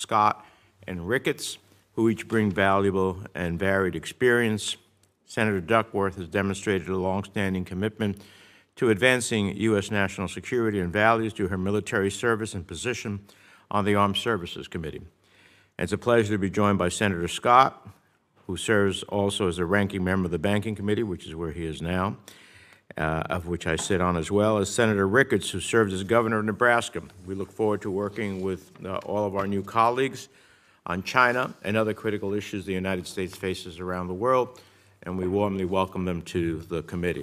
Scott and Ricketts, who each bring valuable and varied experience. Senator Duckworth has demonstrated a longstanding commitment to advancing U.S. national security and values through her military service and position on the Armed Services Committee. And it's a pleasure to be joined by Senator Scott, who serves also as a ranking member of the Banking Committee, which is where he is now, of which I sit on, as well as Senator Ricketts, who served as governor of Nebraska. We look forward to working with all of our new colleagues on China and other critical issues the United States faces around the world, and we warmly welcome them to the committee.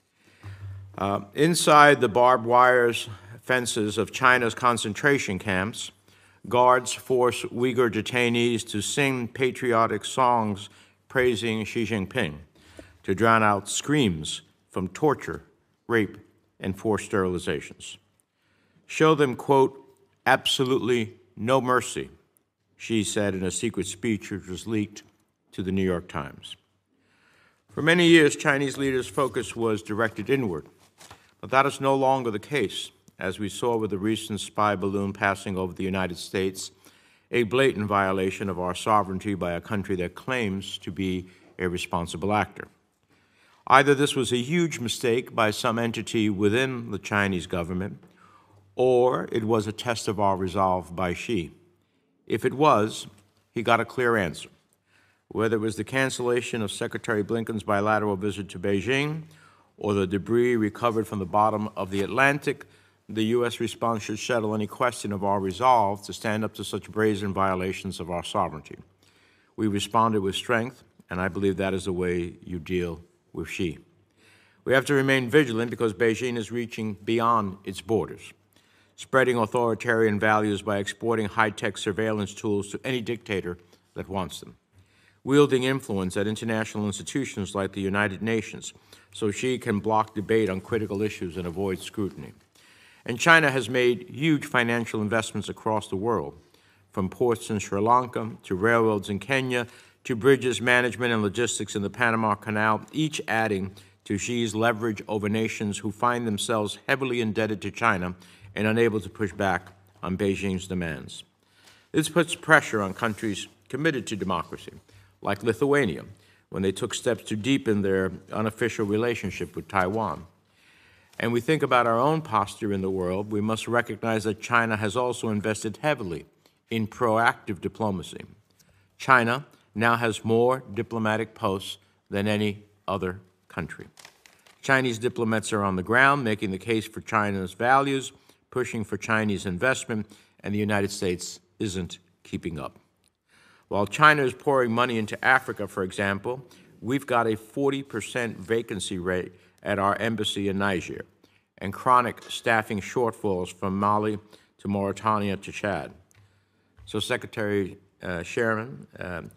Inside the barbed wire fences of China's concentration camps, guards force Uyghur detainees to sing patriotic songs praising Xi Jinping, to drown out screams from torture, rape, and forced sterilizations. Show them, quote, absolutely no mercy, Xi said in a secret speech which was leaked to the New York Times. For many years, Chinese leaders' focus was directed inward, but that is no longer the case, as we saw with the recent spy balloon passing over the United States, a blatant violation of our sovereignty by a country that claims to be a responsible actor. Either this was a huge mistake by some entity within the Chinese government, or it was a test of our resolve by Xi. If it was, he got a clear answer. Whether it was the cancellation of Secretary Blinken's bilateral visit to Beijing or the debris recovered from the bottom of the Atlantic, the U.S. response should settle any question of our resolve to stand up to such brazen violations of our sovereignty. We responded with strength, and I believe that is the way you deal with Xi. We have to remain vigilant because Beijing is reaching beyond its borders, spreading authoritarian values by exporting high-tech surveillance tools to any dictator that wants them, wielding influence at international institutions like the United Nations so Xi can block debate on critical issues and avoid scrutiny. And China has made huge financial investments across the world, from ports in Sri Lanka to railroads in Kenya to bridges management and logistics in the Panama Canal, each adding to Xi's leverage over nations who find themselves heavily indebted to China and unable to push back on Beijing's demands. This puts pressure on countries committed to democracy, like Lithuania, when they took steps to deepen their unofficial relationship with Taiwan. And we think about our own posture in the world, we must recognize that China has also invested heavily in proactive diplomacy. China now has more diplomatic posts than any other country. Chinese diplomats are on the ground, making the case for China's values, pushing for Chinese investment, and the United States isn't keeping up. While China is pouring money into Africa, for example, we've got a 40% vacancy rate at our embassy in Niger, and chronic staffing shortfalls from Mali to Mauritania to Chad. So Secretary Sherman and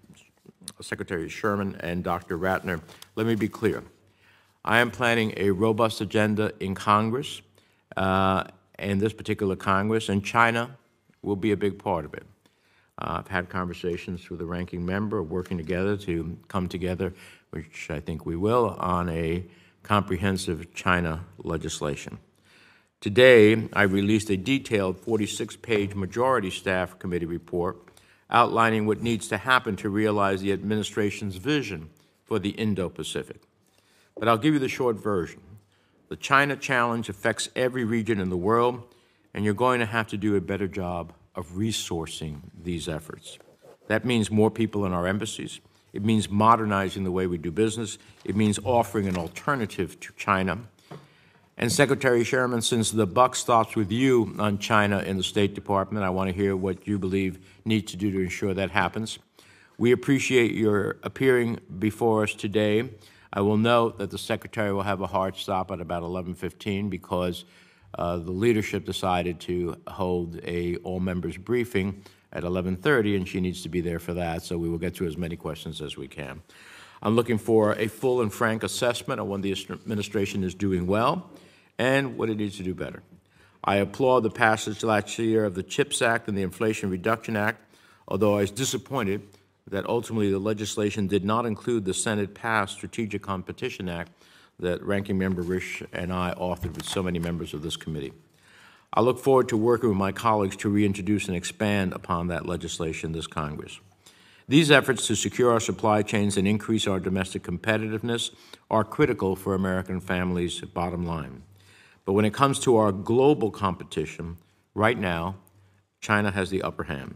Dr. Ratner, let me be clear. I am planning a robust agenda in Congress, in this particular Congress, and China will be a big part of it. I've had conversations with the ranking member, working together to come together, which I think we will, on a comprehensive China legislation. Today, I released a detailed 46-page Majority Staff Committee report outlining what needs to happen to realize the administration's vision for the Indo-Pacific. But I'll give you the short version. The China challenge affects every region in the world, and you're going to have to do a better job of resourcing these efforts. That means more people in our embassies. It means modernizing the way we do business. It means offering an alternative to China. And Secretary Sherman, since the buck stops with you on China in the State Department, I want to hear what you believe needs to do to ensure that happens. We appreciate your appearing before us today. I will note that the Secretary will have a hard stop at about 11:15 because the leadership decided to hold a all-members briefing at 11:30, and she needs to be there for that, so we will get to as many questions as we can. I'm looking for a full and frank assessment of when the administration is doing well and what it needs to do better. I applaud the passage last year of the CHIPS Act and the Inflation Reduction Act, although I was disappointed that ultimately the legislation did not include the Senate-passed Strategic Competition Act that Ranking Member Risch and I authored with so many members of this committee. I look forward to working with my colleagues to reintroduce and expand upon that legislation this Congress. These efforts to secure our supply chains and increase our domestic competitiveness are critical for American families' bottom line. But when it comes to our global competition, right now, China has the upper hand.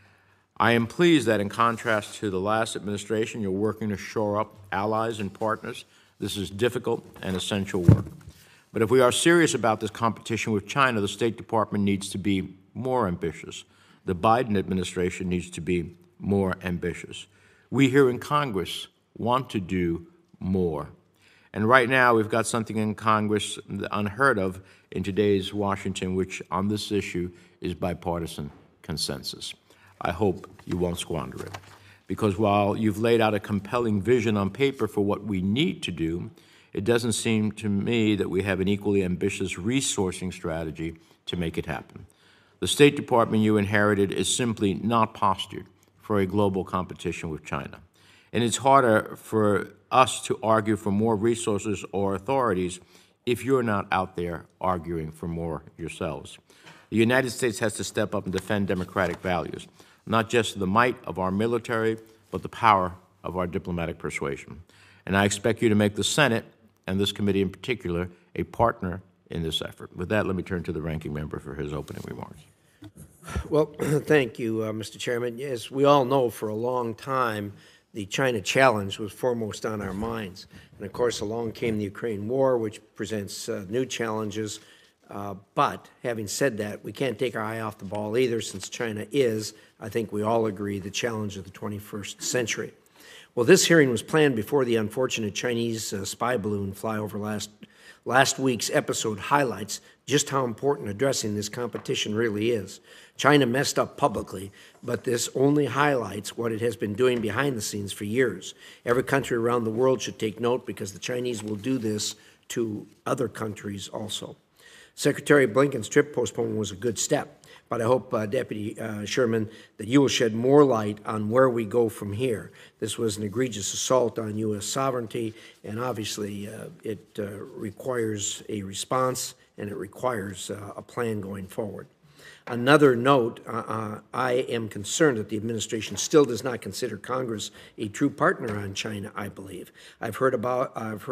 I am pleased that in contrast to the last administration, you're working to shore up allies and partners. This is difficult and essential work. But if we are serious about this competition with China, the State Department needs to be more ambitious. The Biden administration needs to be more ambitious. We here in Congress want to do more. And right now, we've got something in Congress unheard of in today's Washington, which on this issue is bipartisan consensus. I hope you won't squander it. Because while you've laid out a compelling vision on paper for what we need to do, it doesn't seem to me that we have an equally ambitious resourcing strategy to make it happen. The State Department you inherited is simply not postured for a global competition with China. And it's harder for us to argue for more resources or authorities if you're not out there arguing for more yourselves. The United States has to step up and defend democratic values, not just the might of our military, but the power of our diplomatic persuasion. And I expect you to make the Senate, and this committee in particular, a partner in this effort. With that, let me turn to the ranking member for his opening remarks. Well, thank you, Mr. Chairman. As we all know, for a long time, the China challenge was foremost on our minds. And of course, along came the Ukraine war, which presents new challenges. But having said that, we can't take our eye off the ball either, since China is, I think we all agree, the challenge of the 21st century. Well, this hearing was planned before the unfortunate Chinese spy balloon flyover last week's episode highlights just how important addressing this competition really is. China messed up publicly, but this only highlights what it has been doing behind the scenes for years. Every country around the world should take note, because the Chinese will do this to other countries also. Secretary Blinken's trip postponement was a good step, but I hope, Deputy Sherman, that you will shed more light on where we go from here. This was an egregious assault on U.S. sovereignty, and obviously it requires a response, and it requires a plan going forward. Another note, I am concerned that the administration still does not consider Congress a true partner on China, I believe. I've heard about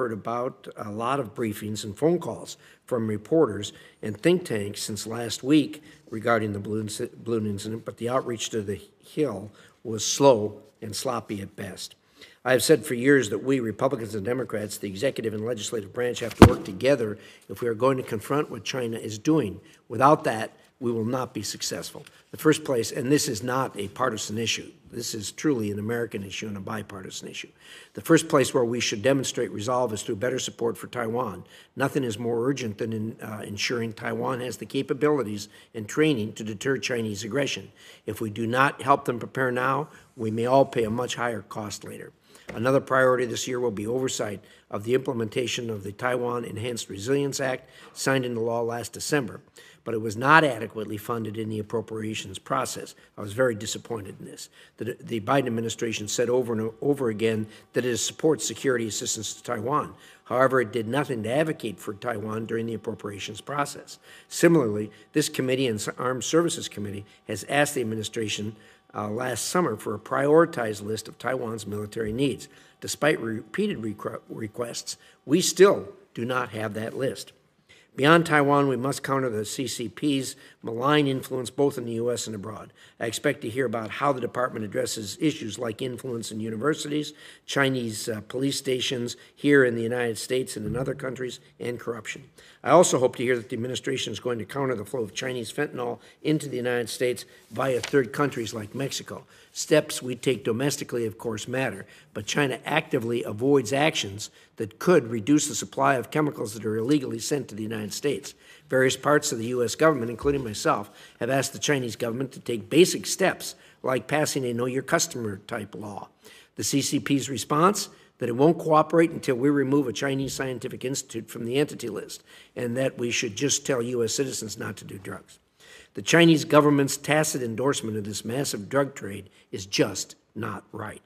a lot of briefings and phone calls from reporters and think tanks since last week regarding the balloon incident, but the outreach to the Hill was slow and sloppy at best. I have said for years that we, Republicans and Democrats, the executive and legislative branch, have to work together if we are going to confront what China is doing. Without that, we will not be successful. The first place, and this is not a partisan issue, this is truly an American issue and a bipartisan issue. The first place where we should demonstrate resolve is through better support for Taiwan. Nothing is more urgent than ensuring Taiwan has the capabilities and training to deter Chinese aggression. If we do not help them prepare now, we may all pay a much higher cost later. Another priority this year will be oversight of the implementation of the Taiwan Enhanced Resilience Act, signed into law last December, but it was not adequately funded in the appropriations process. I was very disappointed in this. The Biden administration said over and over again that it supports security assistance to Taiwan. However, it did nothing to advocate for Taiwan during the appropriations process. Similarly, this committee and Armed Services Committee has asked the administration last summer for a prioritized list of Taiwan's military needs. Despite repeated requests, we still do not have that list. Beyond Taiwan, we must counter the CCP's malign influence both in the U.S. and abroad. I expect to hear about how the department addresses issues like influence in universities, Chinese police stations here in the United States and in other countries, and corruption. I also hope to hear that the administration is going to counter the flow of Chinese fentanyl into the United States via third countries like Mexico. Steps we take domestically, of course, matter, but China actively avoids actions that could reduce the supply of chemicals that are illegally sent to the United States. Various parts of the U.S. government, including myself, have asked the Chinese government to take basic steps like passing a Know Your Customer type law. The CCP's response? That it won't cooperate until we remove a Chinese scientific institute from the entity list, and that we should just tell U.S. citizens not to do drugs. The Chinese government's tacit endorsement of this massive drug trade is just not right.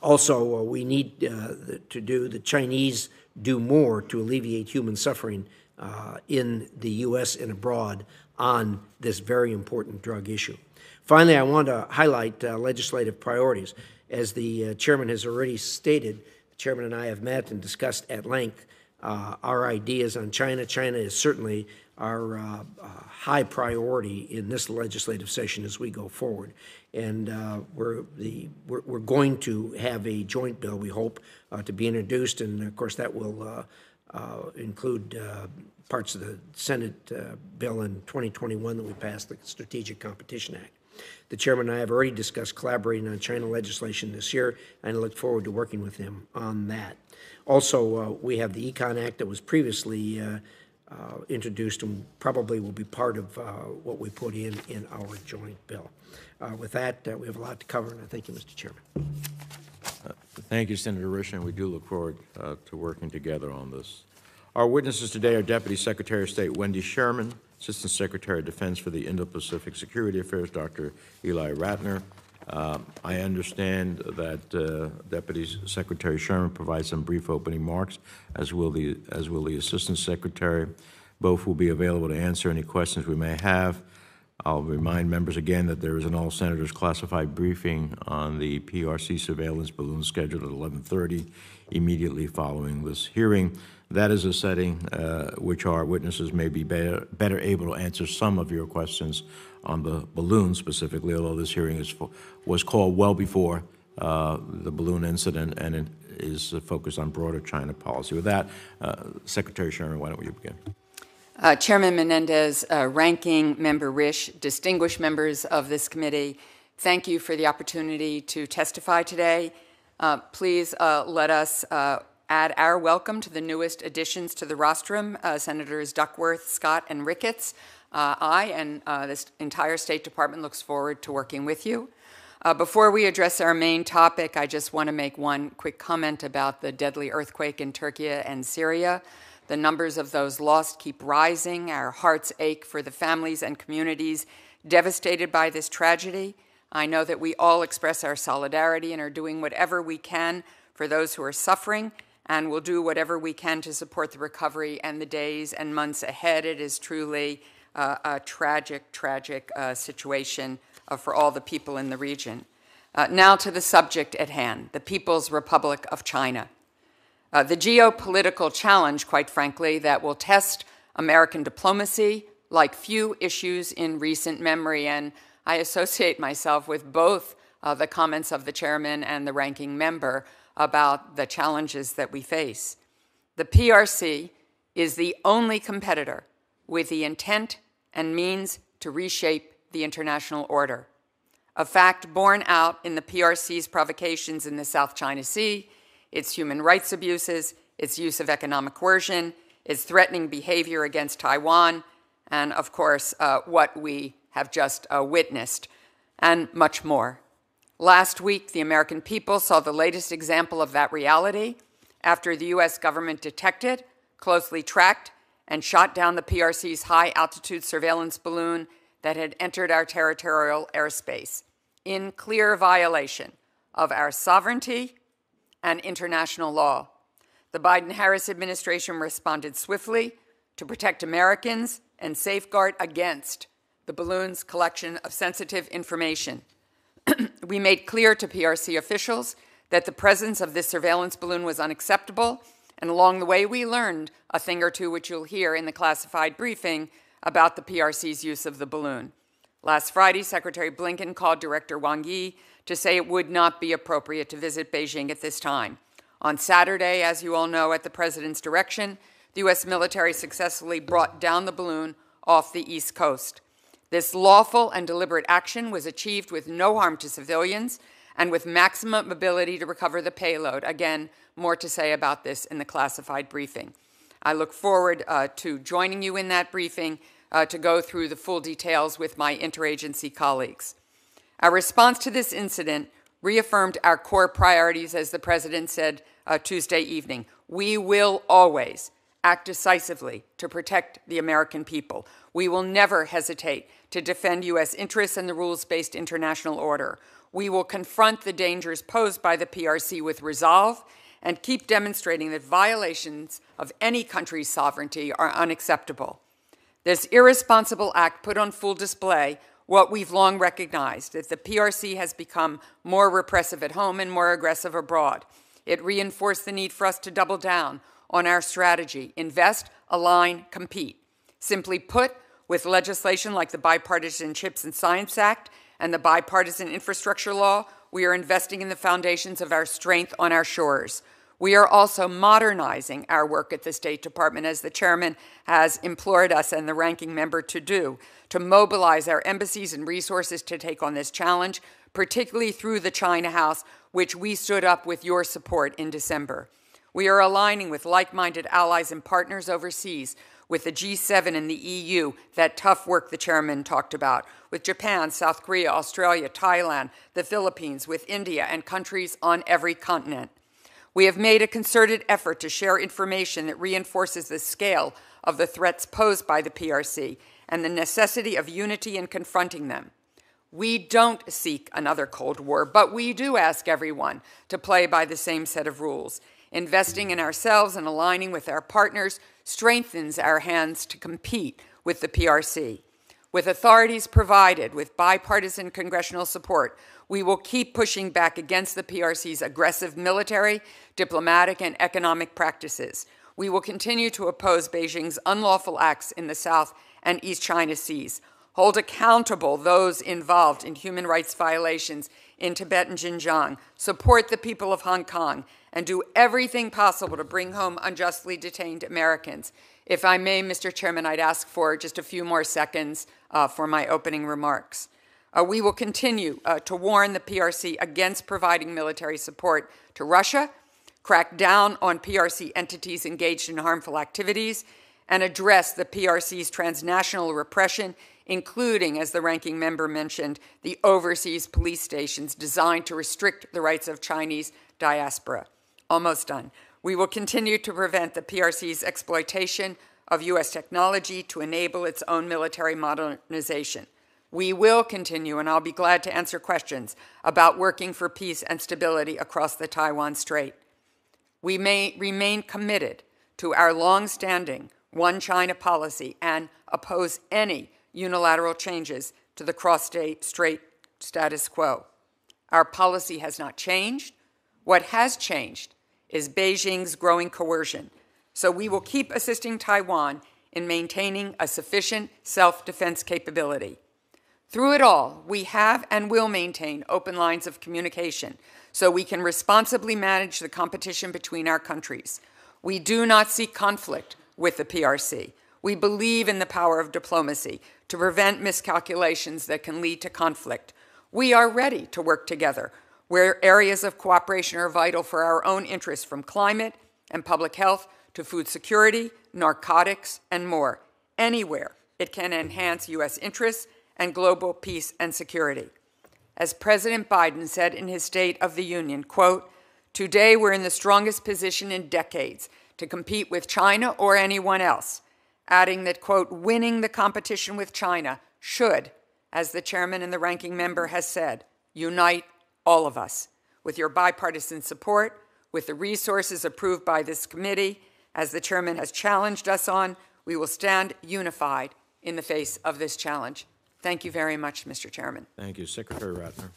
We need the Chinese do more to alleviate human suffering in the U.S. and abroad on this very important drug issue. Finally, I want to highlight legislative priorities. As the chairman has already stated, the chairman and I have met and discussed at length our ideas on China. China is certainly our high priority in this legislative session as we go forward. And we're going to have a joint bill, we hope, to be introduced, and of course that will include parts of the Senate bill in 2021 that we passed, the Strategic Competition Act. The chairman and I have already discussed collaborating on China legislation this year, and I look forward to working with him on that. Also, we have the Econ Act that was previously introduced and probably will be part of what we put in our joint bill. With that, we have a lot to cover, and I thank you, Mr. Chairman. Thank you, Senator Risch, and we do look forward to working together on this. Our witnesses today are Deputy Secretary of State Wendy Sherman, Assistant Secretary of Defense for the Indo-Pacific Security Affairs, Dr. Eli Ratner. I understand that Deputy Secretary Sherman provides some brief opening remarks, as will the Assistant Secretary. Both will be available to answer any questions we may have. I'll remind members again that there is an all senators classified briefing on the PRC surveillance balloon scheduled at 11:30 immediately following this hearing. That is a setting which our witnesses may be better able to answer some of your questions on the balloon specifically, although this hearing was called well before the balloon incident, and it is focused on broader China policy. With that, Secretary Sherman, why don't you begin? Chairman Menendez, Ranking Member Risch, distinguished members of this committee, thank you for the opportunity to testify today. Please let us add our welcome to the newest additions to the rostrum, Senators Duckworth, Scott, and Ricketts. I and this entire State Department looks forward to working with you. Before we address our main topic, I just want to make one quick comment about the deadly earthquake in Turkey and Syria. The numbers of those lost keep rising. Our hearts ache for the families and communities devastated by this tragedy. I know that we all express our solidarity and are doing whatever we can for those who are suffering, and will do whatever we can to support the recovery and the days and months ahead. It is truly a tragic, tragic situation for all the people in the region. Now to the subject at hand, the People's Republic of China. The geopolitical challenge, quite frankly, that will test American diplomacy like few issues in recent memory, and I associate myself with both the comments of the chairman and the ranking member about the challenges that we face. The PRC is the only competitor with the intent and means to reshape the international order, a fact borne out in the PRC's provocations in the South China Sea, its human rights abuses, its use of economic coercion, its threatening behavior against Taiwan, and of course, what we have just witnessed, and much more. Last week, the American people saw the latest example of that reality after the U.S. government detected, closely tracked, and shot down the PRC's high-altitude surveillance balloon that had entered our territorial airspace in clear violation of our sovereignty and international law. The Biden-Harris administration responded swiftly to protect Americans and safeguard against the balloon's collection of sensitive information. We made clear to PRC officials that the presence of this surveillance balloon was unacceptable, and along the way we learned a thing or two, which you'll hear in the classified briefing, about the PRC's use of the balloon. Last Friday, Secretary Blinken called Director Wang Yi to say it would not be appropriate to visit Beijing at this time. On Saturday, as you all know, at the President's direction, the U.S. military successfully brought down the balloon off the East Coast. This lawful and deliberate action was achieved with no harm to civilians and with maximum ability to recover the payload. Again, more to say about this in the classified briefing. I look forward to joining you in that briefing to go through the full details with my interagency colleagues. Our response to this incident reaffirmed our core priorities, as the President said Tuesday evening. We will always act decisively to protect the American people. We will never hesitate to defend U.S. interests and the rules-based international order. We will confront the dangers posed by the PRC with resolve and keep demonstrating that violations of any country's sovereignty are unacceptable. This irresponsible act put on full display what we've long recognized, that the PRC has become more repressive at home and more aggressive abroad. It reinforced the need for us to double down on our strategy: invest, align, compete. Simply put, with legislation like the Bipartisan Chips and Science Act and the Bipartisan Infrastructure Law, we are investing in the foundations of our strength on our shores. We are also modernizing our work at the State Department, as the chairman has implored us and the ranking member to do, to mobilize our embassies and resources to take on this challenge, particularly through the China House, which we stood up with your support in December. We are aligning with like-minded allies and partners overseas, with the G7 and the EU, that tough work the chairman talked about, with Japan, South Korea, Australia, Thailand, the Philippines, with India, and countries on every continent. We have made a concerted effort to share information that reinforces the scale of the threats posed by the PRC and the necessity of unity in confronting them. We don't seek another Cold War, but we do ask everyone to play by the same set of rules. Investing in ourselves and aligning with our partners strengthens our hands to compete with the PRC. With authorities provided with bipartisan congressional support, we will keep pushing back against the PRC's aggressive military, diplomatic, and economic practices. We will continue to oppose Beijing's unlawful acts in the South and East China Seas, hold accountable those involved in human rights violations in Tibet and Xinjiang, support the people of Hong Kong, and do everything possible to bring home unjustly detained Americans. If I may, Mr. Chairman, I'd ask for just a few more seconds for my opening remarks. We will continue to warn the PRC against providing military support to Russia, crack down on PRC entities engaged in harmful activities, and address the PRC's transnational repression, including, as the ranking member mentioned, the overseas police stations designed to restrict the rights of Chinese diaspora. Almost done. We will continue to prevent the PRC's exploitation of U.S. technology to enable its own military modernization. We will continue, and I'll be glad to answer questions about working for peace and stability across the Taiwan Strait. We may remain committed to our long-standing one China policy and oppose any unilateral changes to the cross-strait status quo. Our policy has not changed. What has changed is Beijing's growing coercion. So we will keep assisting Taiwan in maintaining a sufficient self-defense capability. Through it all, we have and will maintain open lines of communication so we can responsibly manage the competition between our countries. We do not seek conflict with the PRC. We believe in the power of diplomacy to prevent miscalculations that can lead to conflict. We are ready to work together where areas of cooperation are vital for our own interests, from climate and public health to food security, narcotics, and more. Anywhere it can enhance U.S. interests and global peace and security. As President Biden said in his State of the Union, quote, "Today we're in the strongest position in decades to compete with China or anyone else," adding that, quote, "winning the competition with China should, as the chairman and the ranking member has said, unite all of us. With your bipartisan support, with the resources approved by this committee, as the chairman has challenged us on, we will stand unified in the face of this challenge." Thank you very much, Mr. Chairman. Thank you. Secretary Ratner.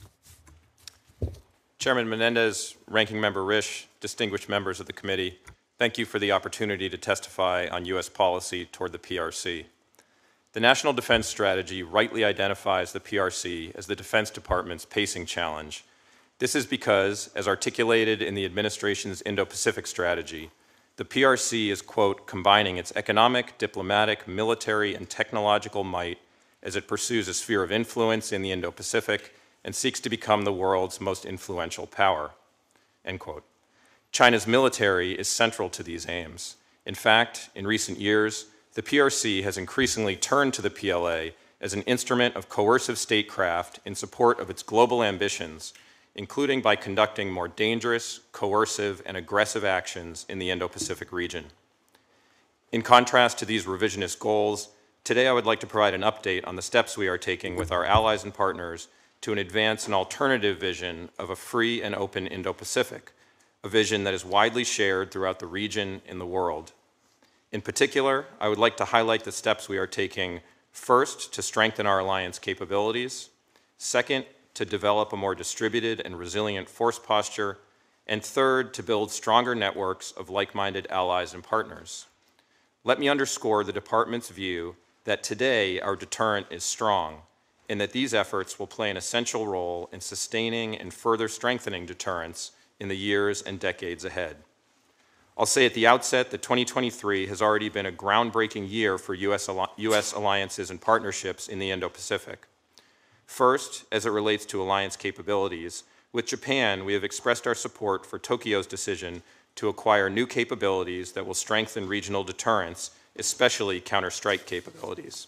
Chairman Menendez, Ranking Member Risch, distinguished members of the committee, thank you for the opportunity to testify on U.S. policy toward the PRC. The National Defense Strategy rightly identifies the PRC as the Defense Department's pacing challenge. This is because, as articulated in the administration's Indo-Pacific strategy, the PRC is, quote, combining its economic, diplomatic, military, and technological might as it pursues a sphere of influence in the Indo-Pacific and seeks to become the world's most influential power, end quote. China's military is central to these aims. In fact, in recent years, the PRC has increasingly turned to the PLA as an instrument of coercive statecraft in support of its global ambitions, including by conducting more dangerous, coercive, and aggressive actions in the Indo-Pacific region. In contrast to these revisionist goals, today I would like to provide an update on the steps we are taking with our allies and partners to advance an alternative vision of a free and open Indo-Pacific, a vision that is widely shared throughout the region and the world. In particular, I would like to highlight the steps we are taking, first, to strengthen our alliance capabilities, second, to develop a more distributed and resilient force posture, and third, to build stronger networks of like-minded allies and partners. Let me underscore the Department's view that today our deterrent is strong, and that these efforts will play an essential role in sustaining and further strengthening deterrence in the years and decades ahead. I'll say at the outset that 2023 has already been a groundbreaking year for U.S. alliances and partnerships in the Indo-Pacific. First, as it relates to alliance capabilities, with Japan, we have expressed our support for Tokyo's decision to acquire new capabilities that will strengthen regional deterrence, especially counter-strike capabilities.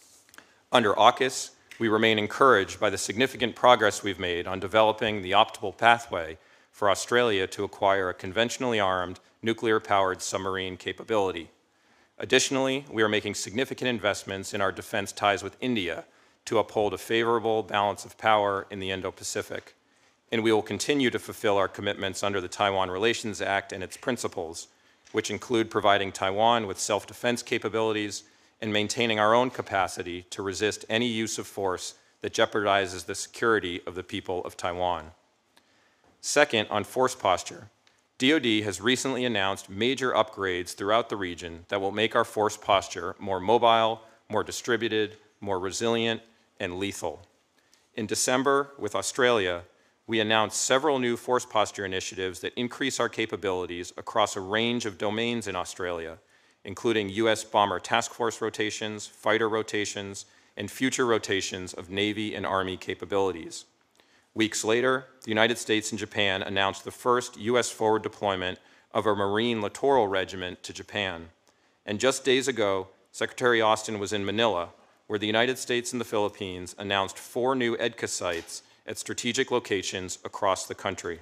Under AUKUS, we remain encouraged by the significant progress we've made on developing the optimal pathway for Australia to acquire a conventionally armed, nuclear-powered submarine capability. Additionally, we are making significant investments in our defense ties with India to uphold a favorable balance of power in the Indo-Pacific, and we will continue to fulfill our commitments under the Taiwan Relations Act and its principles, which include providing Taiwan with self-defense capabilities and maintaining our own capacity to resist any use of force that jeopardizes the security of the people of Taiwan. Second, on force posture, DoD has recently announced major upgrades throughout the region that will make our force posture more mobile, more distributed, more resilient, and lethal. In December, with Australia, we announced several new force posture initiatives that increase our capabilities across a range of domains in Australia, including U.S. bomber task force rotations, fighter rotations, and future rotations of Navy and Army capabilities. Weeks later, the United States and Japan announced the first U.S. forward deployment of a Marine Littoral Regiment to Japan. And just days ago, Secretary Austin was in Manila, where the United States and the Philippines announced 4 new EDCA sites at strategic locations across the country.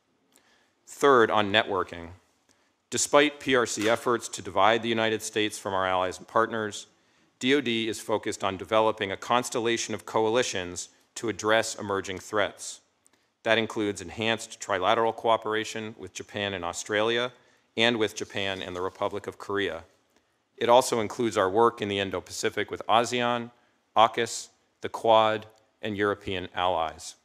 Third, on networking. Despite PRC efforts to divide the United States from our allies and partners, DoD is focused on developing a constellation of coalitions to address emerging threats. That includes enhanced trilateral cooperation with Japan and Australia, and with Japan and the Republic of Korea. It also includes our work in the Indo-Pacific with ASEAN, AUKUS, the Quad, and European allies.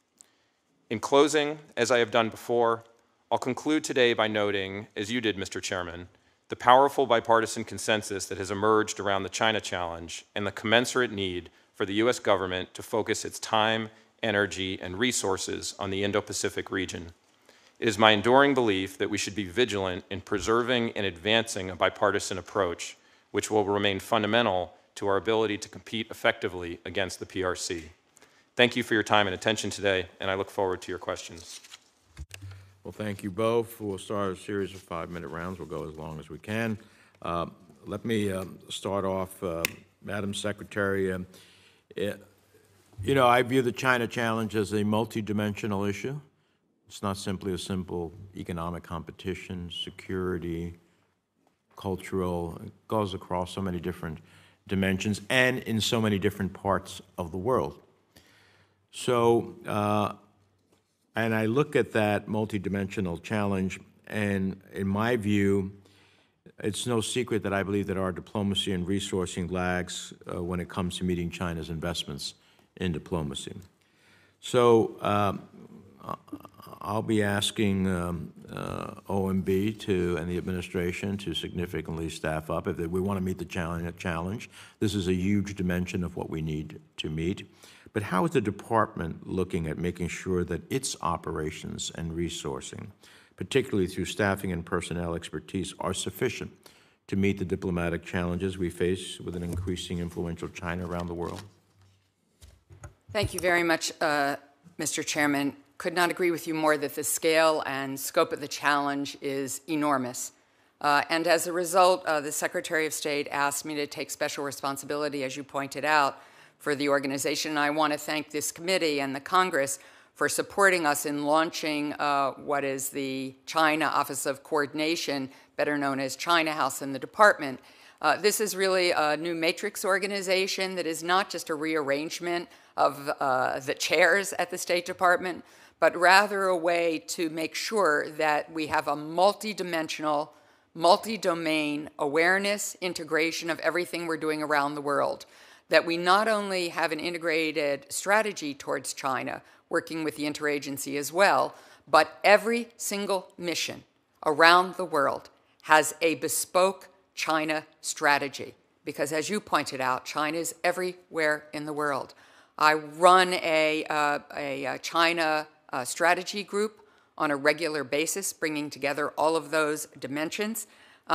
In closing, as I have done before, I'll conclude today by noting, as you did, Mr. Chairman, the powerful bipartisan consensus that has emerged around the China challenge and the commensurate need for the U.S. government to focus its time, energy, and resources on the Indo-Pacific region. It is my enduring belief that we should be vigilant in preserving and advancing a bipartisan approach, which will remain fundamental to our ability to compete effectively against the PRC. Thank you for your time and attention today, and I look forward to your questions. Well, thank you both. We'll start a series of 5-minute rounds. We'll go as long as we can. Let me start off, Madam Secretary. You know, I view the China challenge as a multidimensional issue. It's not simply a simple economic competition, security, cultural. It goes across so many different dimensions and in so many different parts of the world. So, and I look at that multidimensional challenge, and in my view, it's no secret that I believe that our diplomacy and resourcing lags when it comes to meeting China's investments in diplomacy. So I'll be asking OMB and the administration to significantly staff up if we want to meet the challenge. This is a huge dimension of what we need to meet. But how is the department looking at making sure that its operations and resourcing, particularly through staffing and personnel expertise, are sufficient to meet the diplomatic challenges we face with an increasing influential China around the world? Thank you very much, Mr. Chairman. Could not agree with you more that the scale and scope of the challenge is enormous. And as a result, the Secretary of State asked me to take special responsibility, as you pointed out, for the organization. And I want to thank this committee and the Congress for supporting us in launching what is the China Office of Coordination, better known as China House in the department. This is really a new matrix organization that is not just a rearrangement of the chairs at the State Department, but rather a way to make sure that we have a multidimensional, multi-domain awareness, integration of everything we're doing around the world. That we not only have an integrated strategy towards China, working with the interagency as well, but every single mission around the world has a bespoke China strategy. Because as you pointed out, China is everywhere in the world. I run a China strategy group on a regular basis, bringing together all of those dimensions.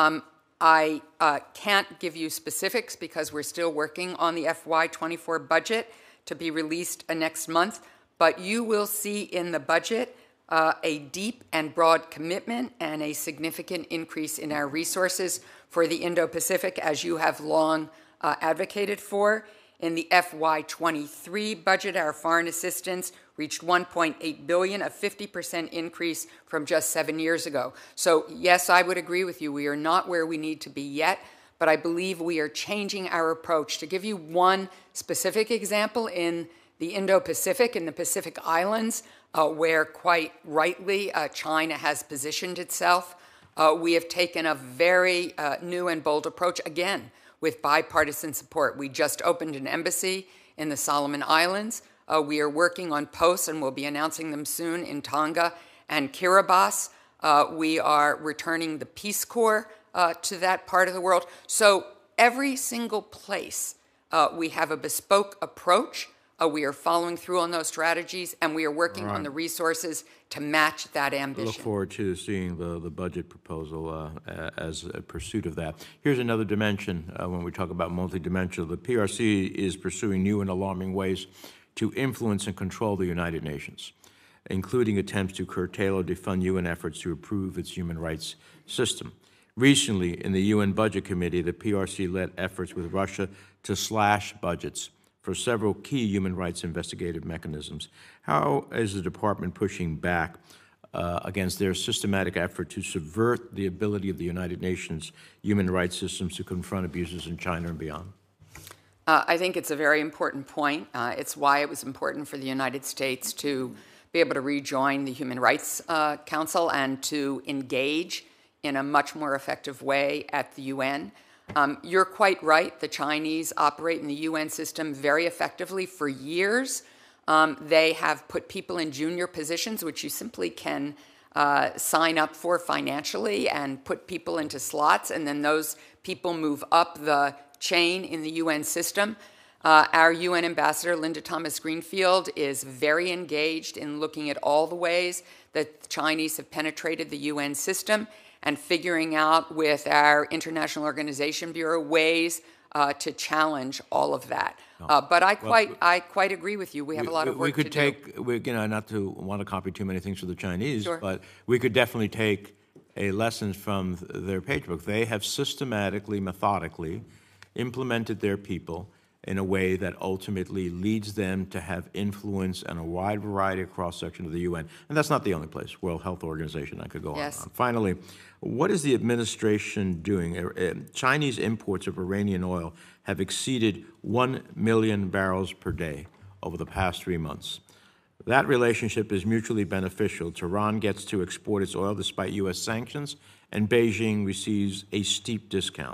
I can't give you specifics because we're still working on the FY24 budget to be released next month, but you will see in the budget a deep and broad commitment and a significant increase in our resources for the Indo-Pacific, as you have long advocated for. In the FY23 budget, our foreign assistance reached $1.8 billion, a 50% increase from just 7 years ago. So yes, I would agree with you. We are not where we need to be yet, but I believe we are changing our approach. To give you one specific example, in the Indo-Pacific, in the Pacific Islands, where quite rightly China has positioned itself, we have taken a very new and bold approach, again, with bipartisan support. We just opened an embassy in the Solomon Islands. We are working on posts, and we'll be announcing them soon, in Tonga and Kiribati. We are returning the Peace Corps to that part of the world. So every single place we have a bespoke approach. We are following through on those strategies, and we are working on the resources to match that ambition. I look forward to seeing the budget proposal as a pursuit of that. Here's another dimension when we talk about multidimensional. The PRC is pursuing new and alarming ways to influence and control the United Nations, including attempts to curtail or defund UN efforts to improve its human rights system. Recently, in the UN Budget Committee, the PRC led efforts with Russia to slash budgets for several key human rights investigative mechanisms. How is the department pushing back against their systematic effort to subvert the ability of the United Nations human rights systems to confront abuses in China and beyond? I think it's a very important point. It's why it was important for the United States to be able to rejoin the Human Rights Council and to engage in a much more effective way at the UN. You're quite right. The Chinese operate in the UN system very effectively for years. They have put people in junior positions, which you simply can sign up for financially, and put people into slots, and then those people move up the chain in the UN system. Our UN ambassador, Linda Thomas-Greenfield, is very engaged in looking at all the ways that the Chinese have penetrated the UN system and figuring out with our International Organization Bureau ways to challenge all of that. But I quite agree with you. We have a lot of work to do. We could take, not to want to copy too many things for the Chinese, Sure. but we could definitely take a lesson from their page book. They have systematically, methodically implemented their people in a way that ultimately leads them to have influence and a wide variety of cross-section of the UN. And that's not the only place. World Health Organization, I could go Yes. on. Finally, what is the administration doing? Chinese imports of Iranian oil have exceeded 1 million barrels per day over the past 3 months. That relationship is mutually beneficial. Tehran gets to export its oil despite U.S. sanctions, and Beijing receives a steep discount.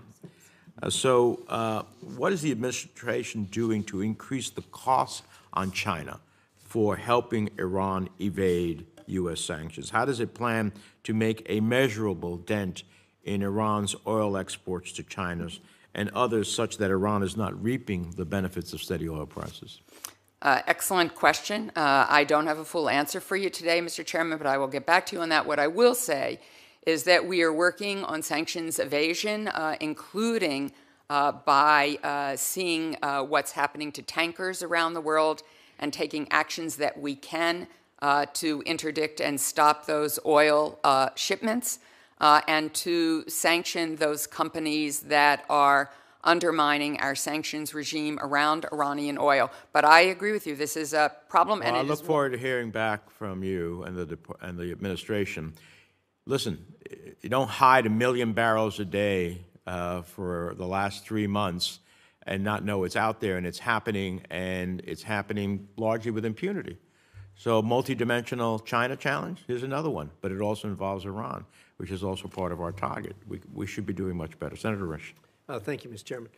What is the administration doing to increase the cost on China for helping Iran evade U.S. sanctions? How does it plan to make a measurable dent in Iran's oil exports to China and others such that Iran is not reaping the benefits of steady oil prices? Excellent question. I don't have a full answer for you today, Mr. Chairman, but I will get back to you on that. What I will say is that we are working on sanctions evasion, including by seeing what's happening to tankers around the world and taking actions that we can to interdict and stop those oil shipments and to sanction those companies that are undermining our sanctions regime around Iranian oil. But I agree with you. This is a problem. Well, I look forward to hearing back from you and the administration. Listen, you don't hide 1 million barrels a day for the last 3 months and not know it's out there and it's happening largely with impunity. So multidimensional China challenge, here's another one, but it also involves Iran, which is also part of our target. We should be doing much better. Senator Risch. Thank you, Mr. Chairman.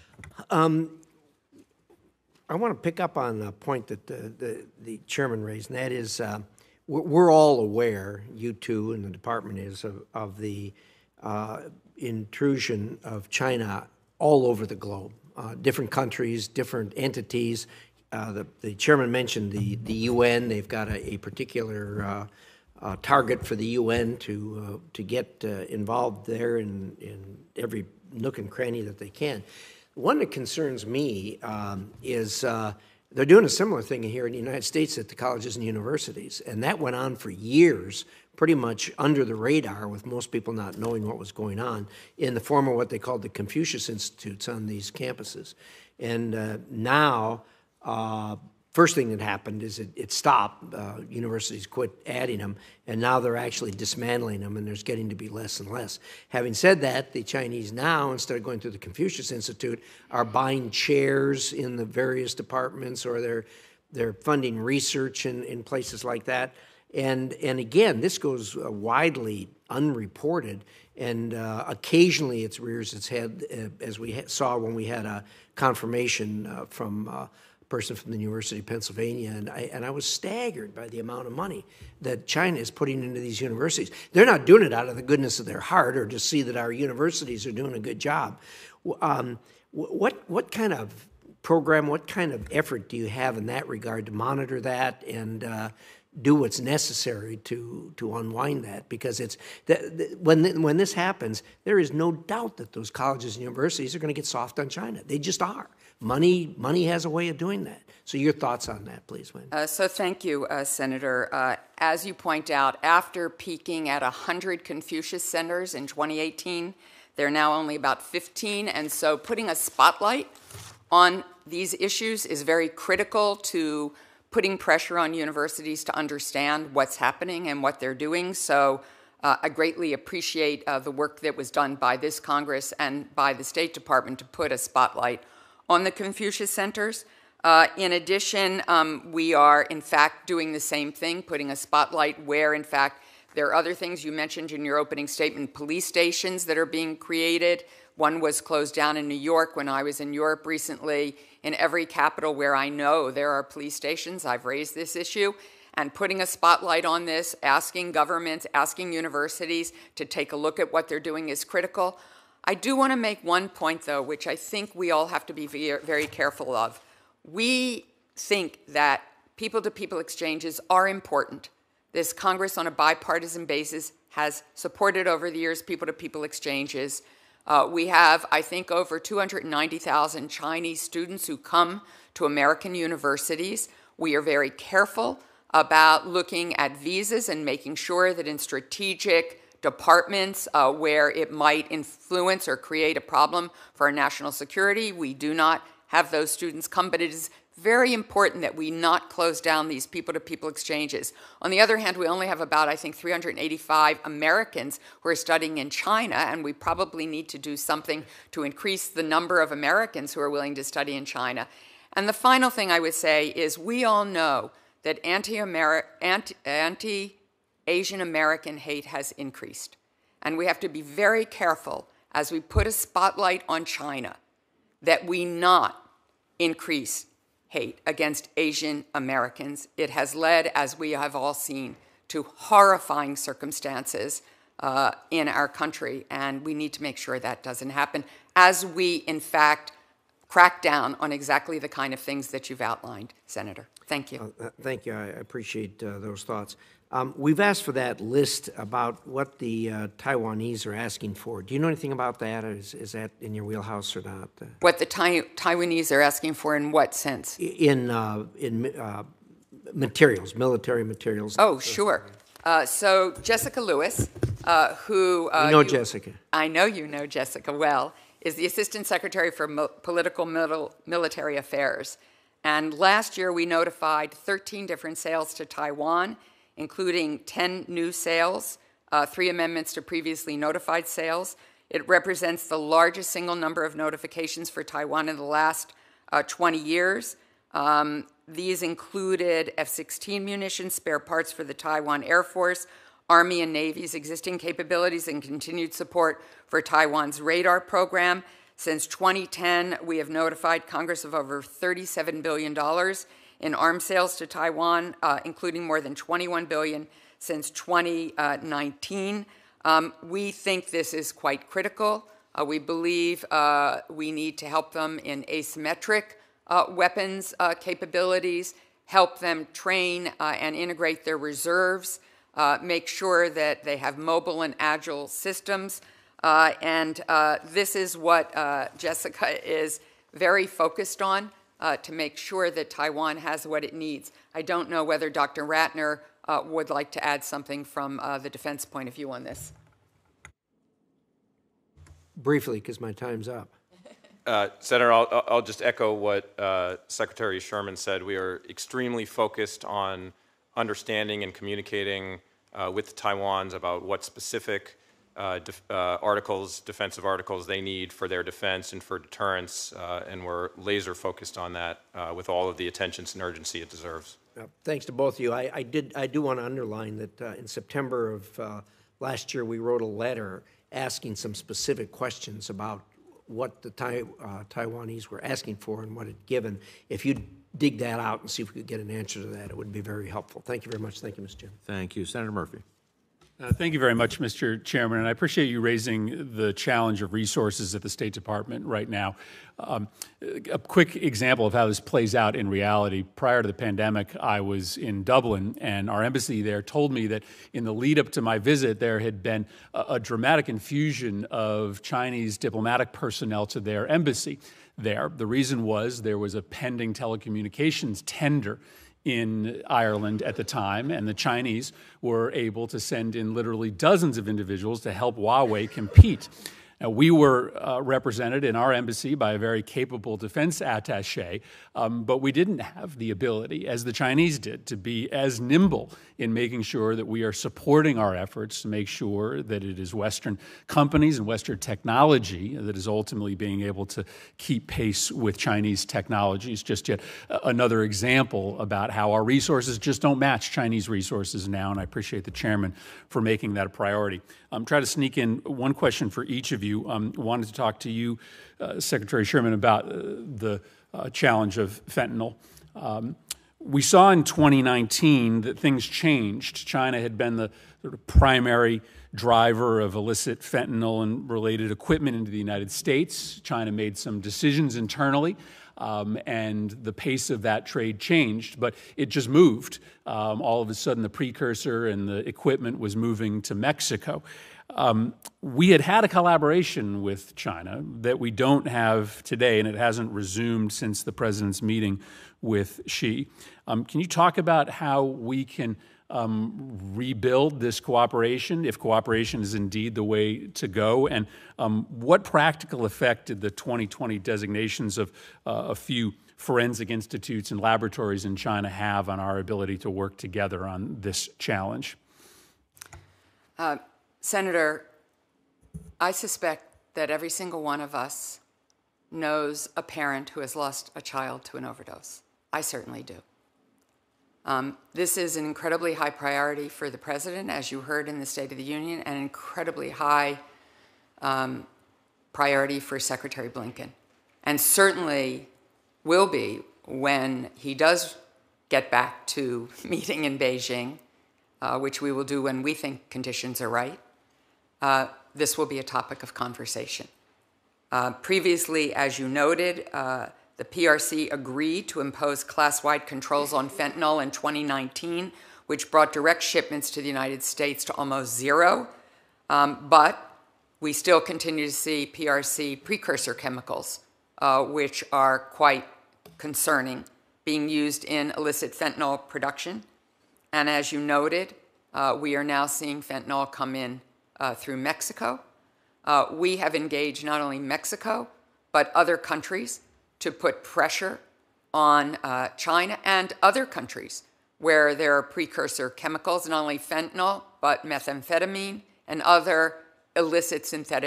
I want to pick up on a point that the chairman raised, and that is we're all aware, you two and the department is, of the intrusion of China all over the globe, different countries, different entities. The chairman mentioned the UN. They've got a particular target for the UN to get involved there in every nook and cranny that they can. One that concerns me is they're doing a similar thing here in the United States at the colleges and universities, and that went on for years, pretty much under the radar, with most people not knowing what was going on, in the form of what they called the Confucius Institutes on these campuses. And now, first thing that happened is it stopped. Universities quit adding them, and now they're actually dismantling them, and there's getting to be less and less. Having said that, the Chinese now, instead of going through the Confucius Institute, are buying chairs in the various departments, or they're funding research in places like that. And again, this goes widely unreported, and occasionally it rears its head, as we saw when we had a confirmation from person from the University of Pennsylvania, and I was staggered by the amount of money that China is putting into these universities. They're not doing it out of the goodness of their heart or to see that our universities are doing a good job. What kind of program, what kind of effort do you have in that regard to monitor that and do what's necessary to unwind that? Because it's when this happens, there is no doubt that those colleges and universities are going to get soft on China. They just are. Money has a way of doing that. So your thoughts on that, please, Wendy. So thank you, Senator. As you point out, after peaking at 100 Confucius centers in 2018, there are now only about 15, and so putting a spotlight on these issues is very critical to putting pressure on universities to understand what's happening and what they're doing. So I greatly appreciate the work that was done by this Congress and by the State Department to put a spotlight on the Confucius centers. In addition, we are, in fact, doing the same thing, putting a spotlight where, in fact, there are other things you mentioned in your opening statement, police stations that are being created. One was closed down in New York when I was in Europe recently. In every capital where I know there are police stations, I've raised this issue. And putting a spotlight on this, asking governments, asking universities to take a look at what they're doing is critical. I do want to make one point, though, which I think we all have to be very careful of. We think that people-to-people exchanges are important. This Congress, on a bipartisan basis, has supported over the years people-to-people exchanges. We have, I think, over 290,000 Chinese students who come to American universities. We are very careful about looking at visas and making sure that in strategic departments where it might influence or create a problem for our national security, we do not have those students come, but it is very important that we not close down these people-to-people exchanges. On the other hand, we only have about, I think, 385 Americans who are studying in China, and we probably need to do something to increase the number of Americans who are willing to study in China. And the final thing I would say is we all know that anti-Asian American hate has increased. And we have to be very careful as we put a spotlight on China that we not increase hate against Asian Americans. It has led, as we have all seen, to horrifying circumstances in our country, and we need to make sure that doesn't happen as we, in fact, crack down on exactly the kind of things that you've outlined, Senator. Thank you. Thank you. I appreciate those thoughts. We've asked for that list about what the Taiwanese are asking for. Do you know anything about that? Or is that in your wheelhouse or not? What the Taiwanese are asking for in what sense? In materials, military materials. Oh, sure. So Jessica Lewis, who... you know Jessica. I know you know Jessica well, is the Assistant Secretary for Political Military Affairs. And last year we notified 13 different sales to Taiwan, including 10 new sales, 3 amendments to previously notified sales. It represents the largest single number of notifications for Taiwan in the last 20 years. These included F-16 munitions, spare parts for the Taiwan Air Force, Army and Navy's existing capabilities, and continued support for Taiwan's radar program. Since 2010, we have notified Congress of over $37 billion in arms sales to Taiwan, including more than $21 billion since 2019. We think this is quite critical. We believe we need to help them in asymmetric weapons capabilities, help them train and integrate their reserves, make sure that they have mobile and agile systems. And this is what Jessica is very focused on, to make sure that Taiwan has what it needs. I don't know whether Dr. Ratner would like to add something from the defense point of view on this. Briefly, because my time's up. Senator, I'll just echo what Secretary Sherman said. We are extremely focused on understanding and communicating with the Taiwans about what specific defensive articles they need for their defense and for deterrence, and we're laser focused on that with all of the attention and urgency it deserves. Thanks to both of you. I do want to underline that in September of last year, we wrote a letter asking some specific questions about what the Taiwanese were asking for and what it given. If you'd dig that out and see if we could get an answer to that, it would be very helpful. Thank you very much. Thank you, Mr. Chairman. Thank you. Senator Murphy. Thank you very much, Mr. Chairman, and I appreciate you raising the challenge of resources at the State Department right now. A quick example of how this plays out in reality. Prior to the pandemic, I was in Dublin, and our embassy there told me that in the lead up to my visit, there had been a dramatic infusion of Chinese diplomatic personnel to their embassy there. The reason was there was a pending telecommunications tender in Ireland at the time, and the Chinese were able to send in literally dozens of individuals to help Huawei compete. Now, we were represented in our embassy by a very capable defense attaché, but we didn't have the ability, as the Chinese did, to be as nimble in making sure that we are supporting our efforts to make sure that it is Western companies and Western technology that is ultimately being able to keep pace with Chinese technologies. Just yet another example about how our resources just don't match Chinese resources now, and I appreciate the chairman for making that a priority. Try to sneak in one question for each of you. Wanted to talk to you, Secretary Sherman, about the challenge of fentanyl. We saw in 2019 that things changed. China had been the sort of primary driver of illicit fentanyl and related equipment into the United States. China made some decisions internally, and the pace of that trade changed, but it just moved. All of a sudden, the precursor and the equipment was moving to Mexico. We had a collaboration with China that we don't have today, and it hasn't resumed since the president's meeting with Xi. Can you talk about how we can rebuild this cooperation, if cooperation is indeed the way to go, and what practical effect did the 2020 designations of a few forensic institutes and laboratories in China have on our ability to work together on this challenge? Senator, I suspect that every single one of us knows a parent who has lost a child to an overdose. I certainly do. This is an incredibly high priority for the president, as you heard in the State of the Union, and an incredibly high priority for Secretary Blinken, and certainly will be when he does get back to meeting in Beijing, which we will do when we think conditions are right. This will be a topic of conversation. Previously, as you noted, the PRC agreed to impose class-wide controls on fentanyl in 2019, which brought direct shipments to the United States to almost zero. But we still continue to see PRC precursor chemicals, which are quite concerning, being used in illicit fentanyl production. And as you noted, we are now seeing fentanyl come in through Mexico. We have engaged not only Mexico, but other countries to put pressure on China and other countries where there are precursor chemicals, not only fentanyl, but methamphetamine and other illicit synthetic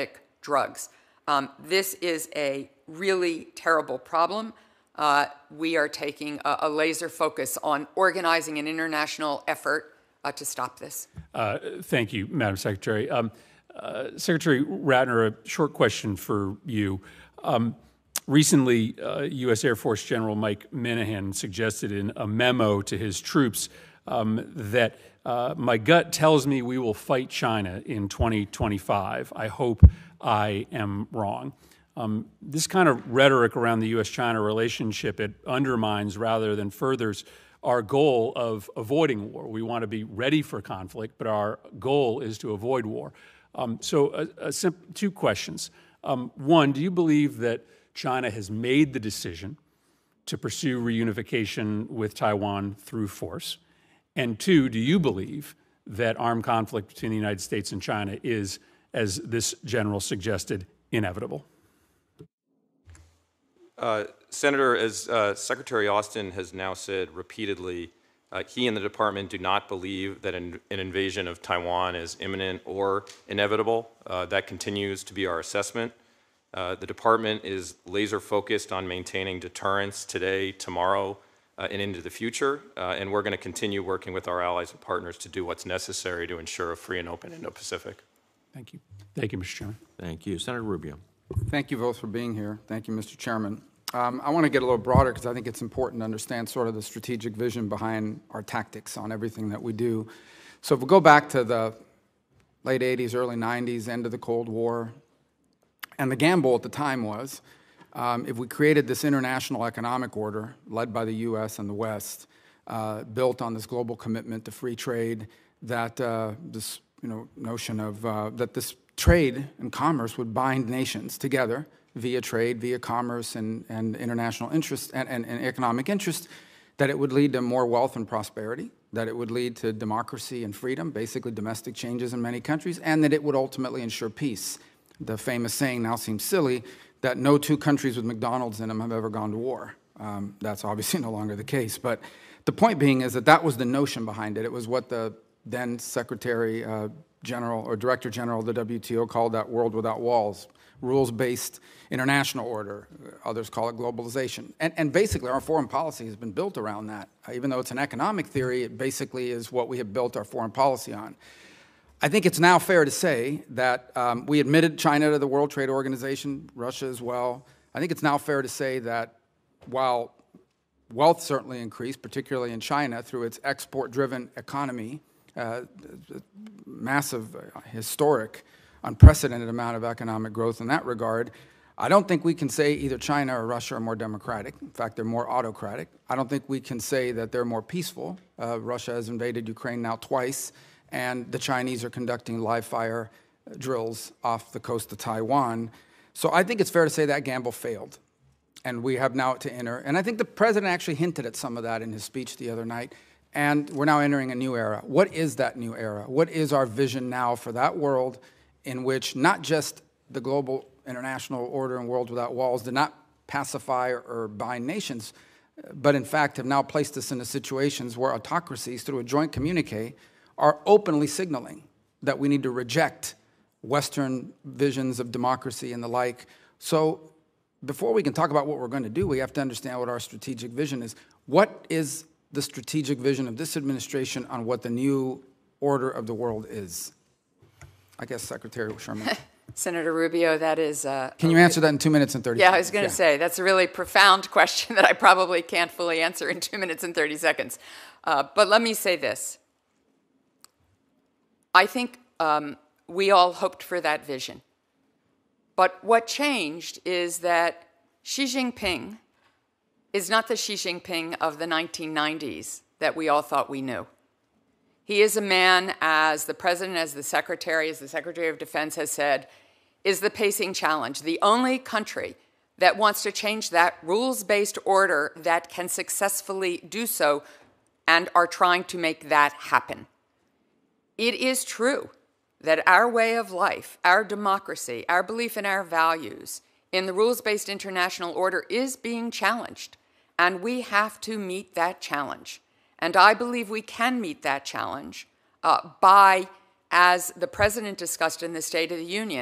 drugs. This is a really terrible problem. We are taking a laser focus on organizing an international effort to stop this. Thank you, Madam Secretary. Secretary Ratner, a short question for you. Recently, U.S. Air Force General Mike Minihan suggested in a memo to his troops that my gut tells me we will fight China in 2025. I hope I am wrong. This kind of rhetoric around the U.S.-China relationship, it undermines rather than furthers our goal of avoiding war. We want to be ready for conflict, but our goal is to avoid war. Two questions. One, do you believe that China has made the decision to pursue reunification with Taiwan through force? And two, do you believe that armed conflict between the United States and China is, as this general suggested, inevitable? Senator, as Secretary Austin has now said repeatedly, he and the department do not believe that an invasion of Taiwan is imminent or inevitable. That continues to be our assessment. The department is laser focused on maintaining deterrence today, tomorrow, and into the future, and we're going to continue working with our allies and partners to do what's necessary to ensure a free and open Indo-Pacific. Thank you. Thank you, Mr. Chairman. Thank you. Senator Rubio. Thank you both for being here. Thank you, Mr. Chairman. I want to get a little broader because I think it's important to understand sort of the strategic vision behind our tactics on everything that we do. So if we go back to the late 80s, early 90s, end of the Cold War, and the gamble at the time was, if we created this international economic order led by the U.S. and the West, built on this global commitment to free trade, that this notion of that this trade and commerce would bind nations together via trade, via commerce, and international interest and economic interest, that it would lead to more wealth and prosperity, that it would lead to democracy and freedom, basically domestic changes in many countries, and that it would ultimately ensure peace. The famous saying now seems silly that no two countries with McDonald's in them have ever gone to war. That's obviously no longer the case. But the point being is that that was the notion behind it. It was what the then Secretary General or Director General of the WTO called that world without walls, rules-based international order. Others call it globalization. And basically our foreign policy has been built around that. Even though it's an economic theory, it basically is what we have built our foreign policy on. I think it's now fair to say that we admitted China to the World Trade Organization, Russia as well. I think it's now fair to say that while wealth certainly increased, particularly in China through its export-driven economy, massive, historic, unprecedented amount of economic growth in that regard, I don't think we can say either China or Russia are more democratic. In fact, they're more autocratic. I don't think we can say that they're more peaceful. Russia has invaded Ukraine now twice, and the Chinese are conducting live-fire drills off the coast of Taiwan. So I think it's fair to say that gamble failed, and we have now to enter. And I think the president actually hinted at some of that in his speech the other night, and we're now entering a new era. What is that new era? What is our vision now for that world in which not just the global international order and world without walls did not pacify or bind nations, but in fact have now placed us into situations where autocracies, through a joint communique, are openly signaling that we need to reject Western visions of democracy and the like. So before we can talk about what we're going to do, we have to understand what our strategic vision is. What is the strategic vision of this administration on what the new order of the world is? I guess Secretary Sherman. Senator Rubio, that is... Can you answer that in 2 minutes and 30 seconds? Yeah, I was going to say, that's a really profound question that I probably can't fully answer in 2 minutes and 30 seconds. But let me say this. I think we all hoped for that vision. But what changed is that Xi Jinping is not the Xi Jinping of the 1990s that we all thought we knew. He is a man, as the President, as the Secretary of Defense has said, is the pacing challenge. The only country that wants to change that rules-based order that can successfully do so and are trying to make that happen. It is true that our way of life, our democracy, our belief in our values, in the rules-based international order is being challenged, and we have to meet that challenge. And I believe we can meet that challenge by, as the President discussed in the State of the Union,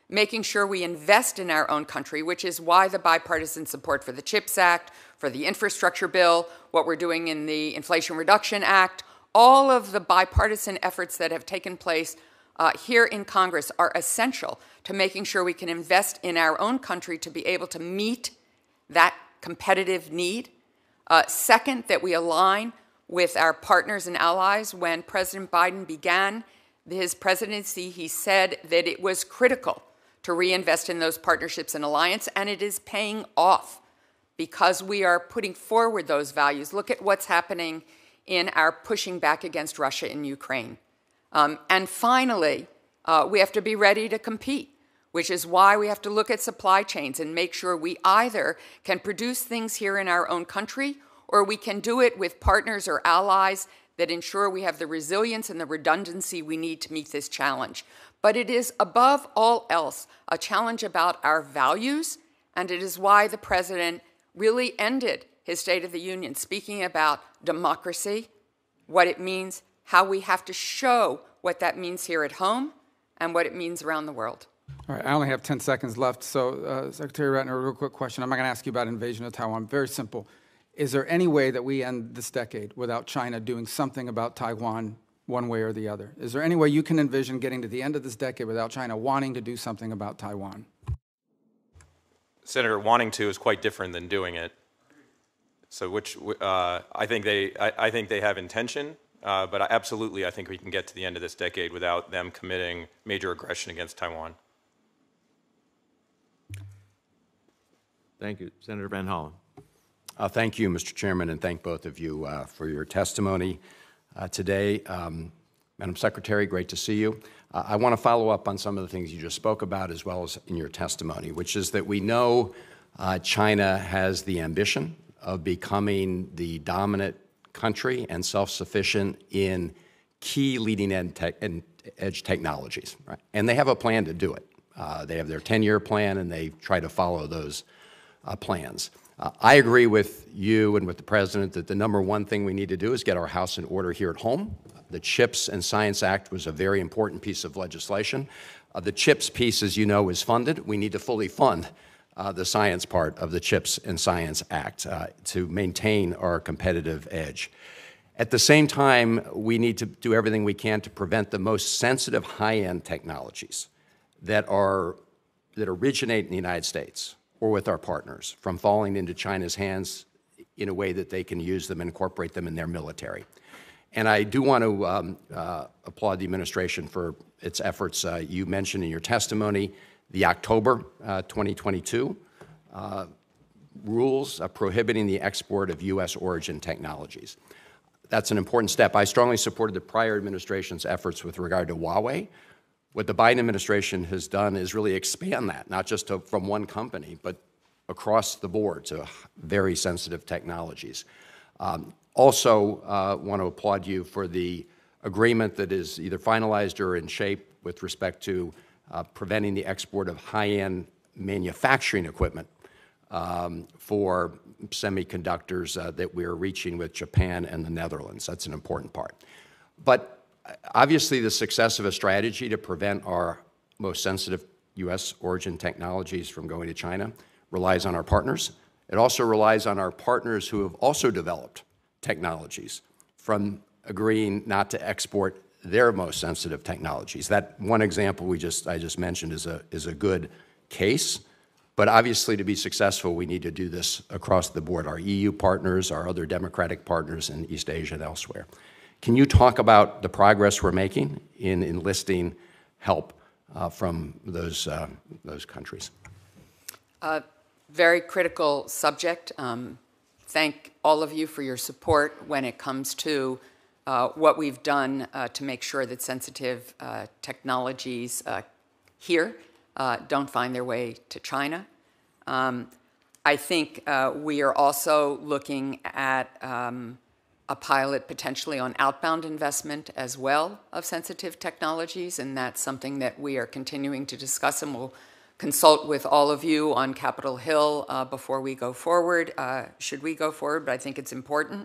making sure we invest in our own country, which is why the bipartisan support for the CHIPS Act, for the infrastructure bill, what we're doing in the Inflation Reduction Act, all of the bipartisan efforts that have taken place here in Congress are essential to making sure we can invest in our own country to be able to meet that competitive need. Second, that we align with our partners and allies. When President Biden began his presidency, he said that it was critical to reinvest in those partnerships and alliance, and it is paying off because we are putting forward those values. Look at what's happening in our pushing back against Russia in Ukraine. And finally, we have to be ready to compete, which is why we have to look at supply chains and make sure we either can produce things here in our own country or we can do it with partners or allies that ensure we have the resilience and the redundancy we need to meet this challenge. But it is, above all else, a challenge about our values, and it is why the President really ended his State of the Union speaking about democracy, what it means, how we have to show what that means here at home, and what it means around the world. All right, I only have 10 seconds left, so Secretary Ratner, a real quick question. I'm not going to ask you about invasion of Taiwan. Very simple. Is there any way that we end this decade without China doing something about Taiwan one way or the other? Is there any way you can envision getting to the end of this decade without China wanting to do something about Taiwan? Senator, wanting to is quite different than doing it. So I think they have intention, but absolutely I think we can get to the end of this decade without them committing major aggression against Taiwan. Thank you. Senator Van Hollen. Thank you, Mr. Chairman, and thank both of you for your testimony today. Madam Secretary, great to see you. I want to follow up on some of the things you just spoke about as well as in your testimony, which is that we know China has the ambition of becoming the dominant country and self-sufficient in key leading-edge technologies, right? And they have a plan to do it. They have their 10-year plan, and they try to follow those plans. I agree with you and with the President that the number one thing we need to do is get our house in order here at home. The CHIPS and Science Act was a very important piece of legislation. The CHIPS piece, as you know, is funded. We need to fully fund the science part of the CHIPS and Science Act to maintain our competitive edge. At the same time, we need to do everything we can to prevent the most sensitive high-end technologies that originate in the United States or with our partners from falling into China's hands in a way that they can use them and incorporate them in their military. And I do want to applaud the administration for its efforts. You mentioned in your testimony the October 2022 rules prohibiting the export of U.S. origin technologies. That's an important step. I strongly supported the prior administration's efforts with regard to Huawei. What the Biden administration has done is really expand that, not just from one company, but across the board to very sensitive technologies. Also want to applaud you for the agreement that is either finalized or in shape with respect to preventing the export of high-end manufacturing equipment for semiconductors that we're reaching with Japan and the Netherlands. That's an important part. But obviously, the success of a strategy to prevent our most sensitive U.S. origin technologies from going to China relies on our partners. It also relies on our partners who have also developed technologies from agreeing not to export their most sensitive technologies. That one example I just mentioned is a good case. But obviously, to be successful, we need to do this across the board, our EU partners, our other democratic partners in East Asia and elsewhere. Can you talk about the progress we're making in enlisting help from those countries? Very critical subject. Thank all of you for your support when it comes to what we've done to make sure that sensitive technologies here don't find their way to China. I think we are also looking at a pilot potentially on outbound investment as well of sensitive technologies, and that's something that we are continuing to discuss and will consult with all of you on Capitol Hill before we go forward, should we go forward, but I think it's important.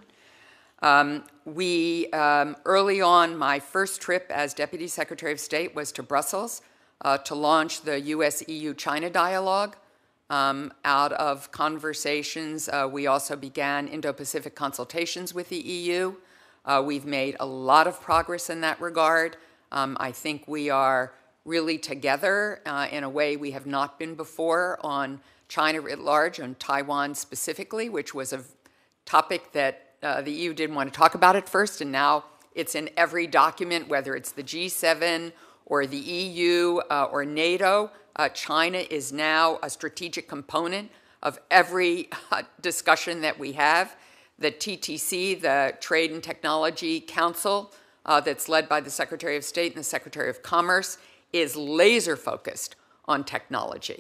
Early on, my first trip as Deputy Secretary of State was to Brussels to launch the U.S.-EU-China dialogue. Out of conversations, we also began Indo-Pacific consultations with the EU. We've made a lot of progress in that regard. I think we are really together in a way we have not been before on China writ large, on Taiwan specifically, which was a topic that the EU didn't want to talk about at first, and now it's in every document, whether it's the G7 or the EU or NATO. China is now a strategic component of every discussion that we have. The TTC, the Trade and Technology Council, that's led by the Secretary of State and the Secretary of Commerce, is laser focused on technology.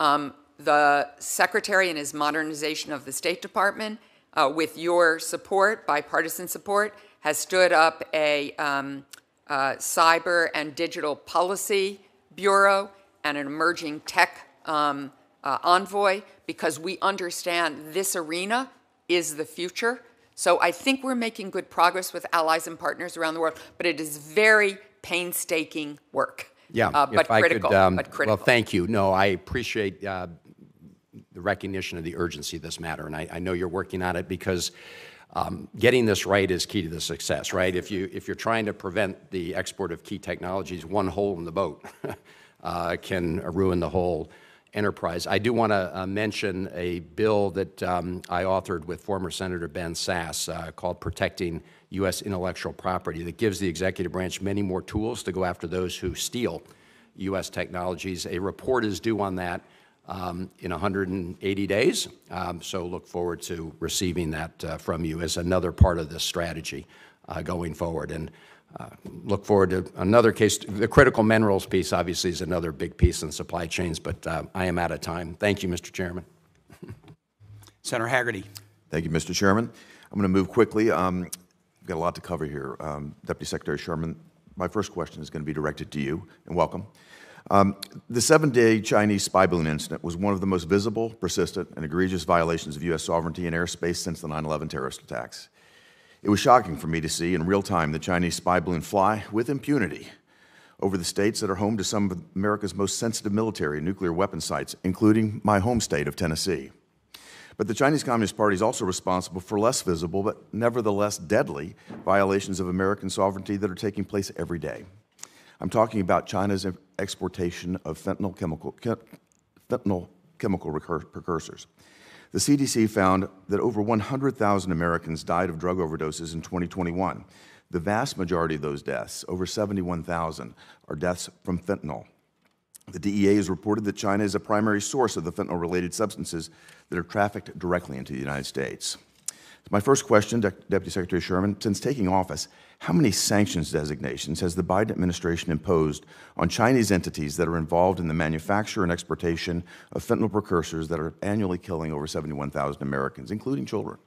The Secretary and his modernization of the State Department, with your support, bipartisan support, has stood up a cyber and digital policy bureau and an emerging tech envoy, because we understand this arena is the future. So I think we're making good progress with allies and partners around the world, but it is very painstaking work. Yeah, but critical. Well, thank you. No, I appreciate the recognition of the urgency of this matter, and I know you're working on it because getting this right is key to the success, right? If you're trying to prevent the export of key technologies, one hole in the boat can ruin the whole enterprise. I do want to mention a bill that I authored with former Senator Ben Sasse called Protecting U.S. Intellectual Property, that gives the executive branch many more tools to go after those who steal U.S. technologies. A report is due on that in 180 days, so look forward to receiving that from you as another part of this strategy going forward. And look forward to another case. The critical minerals piece, obviously, is another big piece in supply chains, but I am out of time. Thank you, Mr. Chairman. Senator Hagerty. Thank you, Mr. Chairman. I'm going to move quickly. We've got a lot to cover here. Deputy Secretary Sherman, my first question is going to be directed to you, and welcome. The 7-day Chinese spy balloon incident was one of the most visible, persistent, and egregious violations of U.S. sovereignty in airspace since the 9/11 terrorist attacks. It was shocking for me to see in real time the Chinese spy balloon fly with impunity over the states that are home to some of America's most sensitive military and nuclear weapon sites, including my home state of Tennessee. But the Chinese Communist Party is also responsible for less visible but nevertheless deadly violations of American sovereignty that are taking place every day. I'm talking about China's exportation of fentanyl chemical precursors. The CDC found that over 100,000 Americans died of drug overdoses in 2021. The vast majority of those deaths, over 71,000, are deaths from fentanyl. The DEA has reported that China is a primary source of the fentanyl-related substances that are trafficked directly into the United States. My first question, Deputy Secretary Sherman, since taking office, how many sanctions designations has the Biden administration imposed on Chinese entities that are involved in the manufacture and exportation of fentanyl precursors that are annually killing over 71,000 Americans, including children?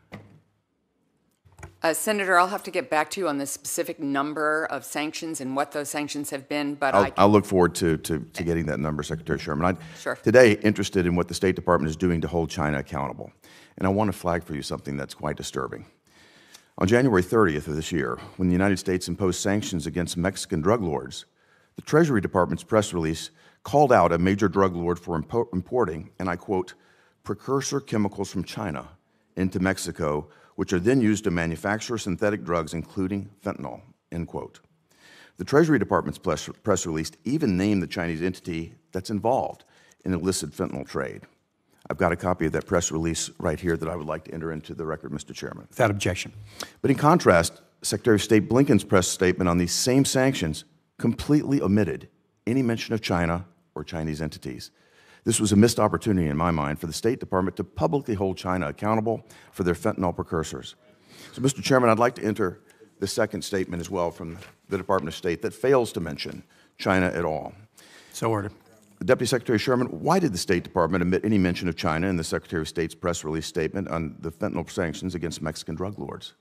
Senator, I'll have to get back to you on the specific number of sanctions and what those sanctions have been, but I'll look forward to getting that number, Secretary Sherman. Sure. Today, interested in what the State Department is doing to hold China accountable. And I want to flag for you something that's quite disturbing. On January 30th of this year, when the United States imposed sanctions against Mexican drug lords, the Treasury Department's press release called out a major drug lord for importing, and I quote, precursor chemicals from China into Mexico, which are then used to manufacture synthetic drugs, including fentanyl, end quote. The Treasury Department's press release even named the Chinese entity that's involved in illicit fentanyl trade. I've got a copy of that press release right here that I would like to enter into the record, Mr. Chairman. Without objection. But in contrast, Secretary of State Blinken's press statement on these same sanctions completely omitted any mention of China or Chinese entities. This was a missed opportunity in my mind for the State Department to publicly hold China accountable for their fentanyl precursors. So, Mr. Chairman, I'd like to enter the second statement as well from the Department of State that fails to mention China at all. So ordered. Deputy Secretary Sherman, why did the State Department omit any mention of China in the Secretary of State's press release statement on the fentanyl sanctions against Mexican drug lords?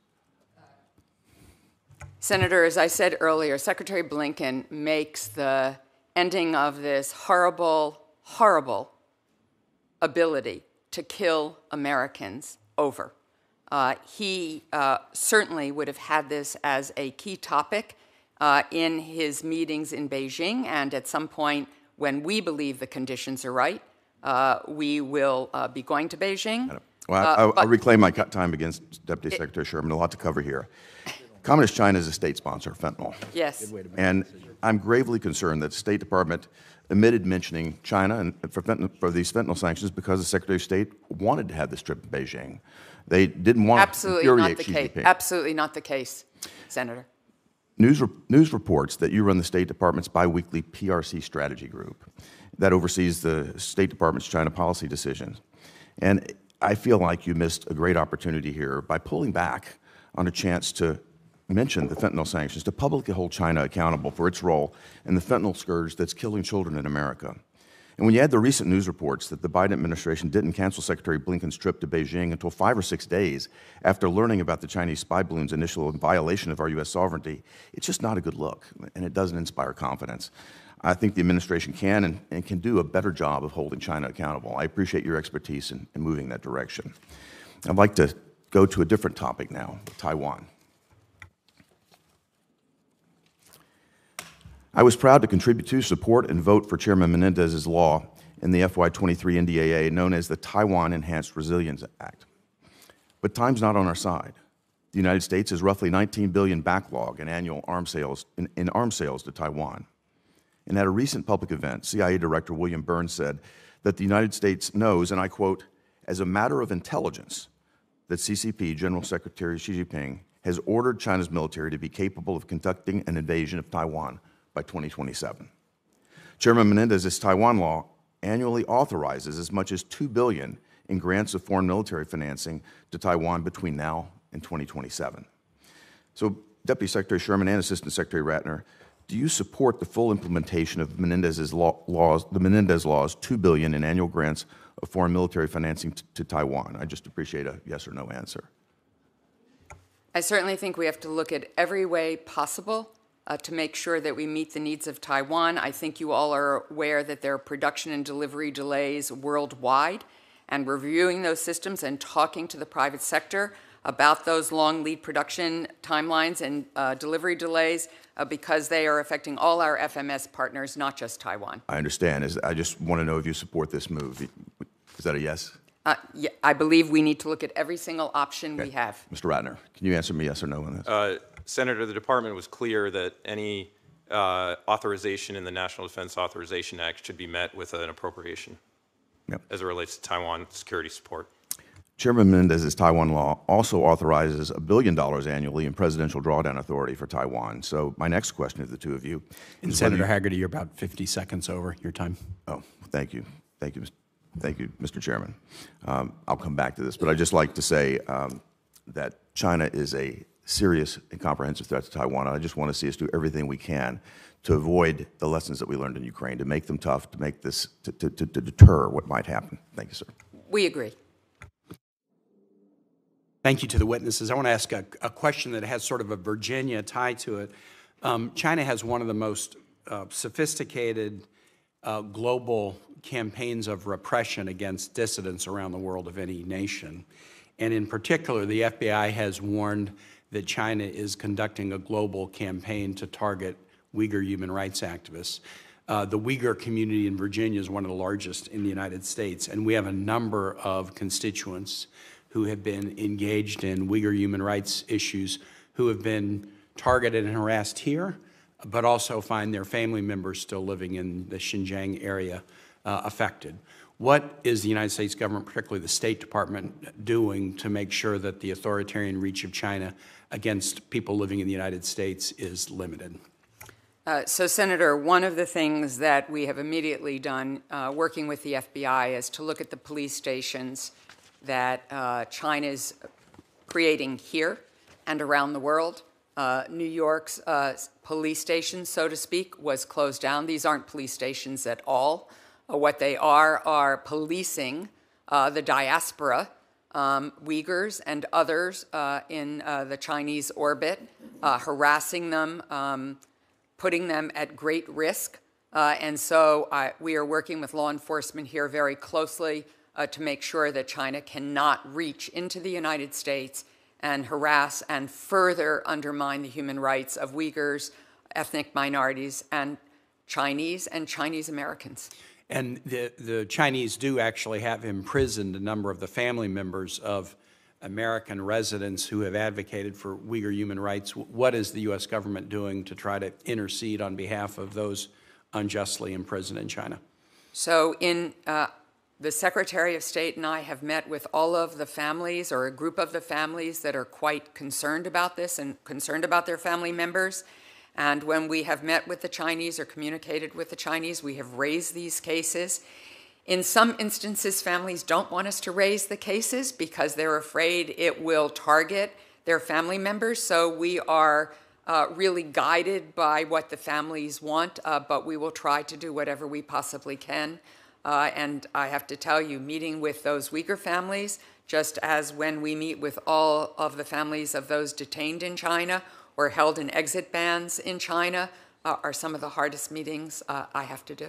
Senator, as I said earlier, Secretary Blinken makes the ending of this horrible, horrible ability to kill Americans over. He certainly would have had this as a key topic in his meetings in Beijing, and at some point when we believe the conditions are right, we will be going to Beijing. Well, I'll reclaim my time against Deputy Secretary Sherman. A lot to cover here. Communist China is a state sponsor of fentanyl. Yes. And I'm gravely concerned that the State Department omitted mentioning China and for these fentanyl sanctions because the Secretary of State wanted to have this trip to Beijing. They didn't want to infuriate Xi Jinping. Absolutely not the case, Senator. News reports that you run the State Department's biweekly PRC strategy group that oversees the State Department's China policy decisions. And I feel like you missed a great opportunity here by pulling back on a chance to mention the fentanyl sanctions, to publicly hold China accountable for its role in the fentanyl scourge that's killing children in America. And when you add the recent news reports that the Biden administration didn't cancel Secretary Blinken's trip to Beijing until 5 or 6 days after learning about the Chinese spy balloon's initial violation of our U.S. sovereignty, it's just not a good look, and it doesn't inspire confidence. I think the administration can and can do a better job of holding China accountable. I appreciate your expertise in moving that direction. I'd like to go to a different topic now, Taiwan. I was proud to contribute to, support, and vote for Chairman Menendez's law in the FY23 NDAA known as the Taiwan Enhanced Resilience Act. But time's not on our side. The United States has roughly $19 billion backlog in annual arms sales to Taiwan. And at a recent public event, CIA Director William Burns said that the United States knows, and I quote, as a matter of intelligence, that CCP General Secretary Xi Jinping has ordered China's military to be capable of conducting an invasion of Taiwan by 2027. Chairman Menendez's Taiwan law annually authorizes as much as $2 billion in grants of foreign military financing to Taiwan between now and 2027. So, Deputy Secretary Sherman and Assistant Secretary Ratner, do you support the full implementation of Menendez's laws, the Menendez laws, $2 billion in annual grants of foreign military financing to Taiwan? I just appreciate a yes or no answer. I certainly think we have to look at every way possible to make sure that we meet the needs of Taiwan. I think you all are aware that there are production and delivery delays worldwide, and reviewing those systems and talking to the private sector about those long lead production timelines and delivery delays because they are affecting all our FMS partners, not just Taiwan. I understand. I just want to know if you support this move. Is that a yes? Yeah, I believe we need to look at every single option we have. Mr. Ratner, can you answer me yes or no on this? Senator, the Department was clear that any authorization in the National Defense Authorization Act should be met with an appropriation as it relates to Taiwan security support. Chairman Menendez's Taiwan law also authorizes $1 billion annually in presidential drawdown authority for Taiwan. So my next question to the two of you is Senator Hagerty, you're about 50 seconds over your time. Oh, thank you. Thank you, Mr. Chairman. I'll come back to this, but I'd just like to say that China is a serious and comprehensive threat to Taiwan. And I just want to see us do everything we can to avoid the lessons that we learned in Ukraine, to make them tough, to make this, to deter what might happen. Thank you, sir. We agree. Thank you to the witnesses. I want to ask a question that has sort of a Virginia tie to it. China has one of the most sophisticated global campaigns of repression against dissidents around the world of any nation. And in particular, the FBI has warned that China is conducting a global campaign to target Uyghur human rights activists. The Uyghur community in Virginia is one of the largest in the United States, and we have a number of constituents who have been engaged in Uyghur human rights issues who have been targeted and harassed here, but also find their family members still living in the Xinjiang area affected. What is the United States government, particularly the State Department, doing to make sure that the authoritarian reach of China against people living in the United States is limited? So, Senator, one of the things that we have immediately done, working with the FBI, is to look at the police stations that China is creating here and around the world. New York's police station, so to speak, was closed down. These aren't police stations at all. What they are policing the diaspora, Uyghurs and others in the Chinese orbit, harassing them, putting them at great risk. And so we are working with law enforcement here very closely to make sure that China cannot reach into the United States and harass and further undermine the human rights of Uyghurs ethnic minorities and Chinese Americans. And the Chinese do actually have imprisoned a number of the family members of American residents who have advocated for Uyghur human rights. What is the U.S. government doing to try to intercede on behalf of those unjustly imprisoned in China? So the Secretary of State and I have met with all of the families, or a group of the families, that are quite concerned about this and concerned about their family members. And when we have met with the Chinese or communicated with the Chinese, we have raised these cases. In some instances, families don't want us to raise the cases because they're afraid it will target their family members. So we are really guided by what the families want, but we will try to do whatever we possibly can. And I have to tell you, meeting with those Uyghur families, just as when we meet with all of the families of those detained in China or held in exit bans in China, are some of the hardest meetings I have to do.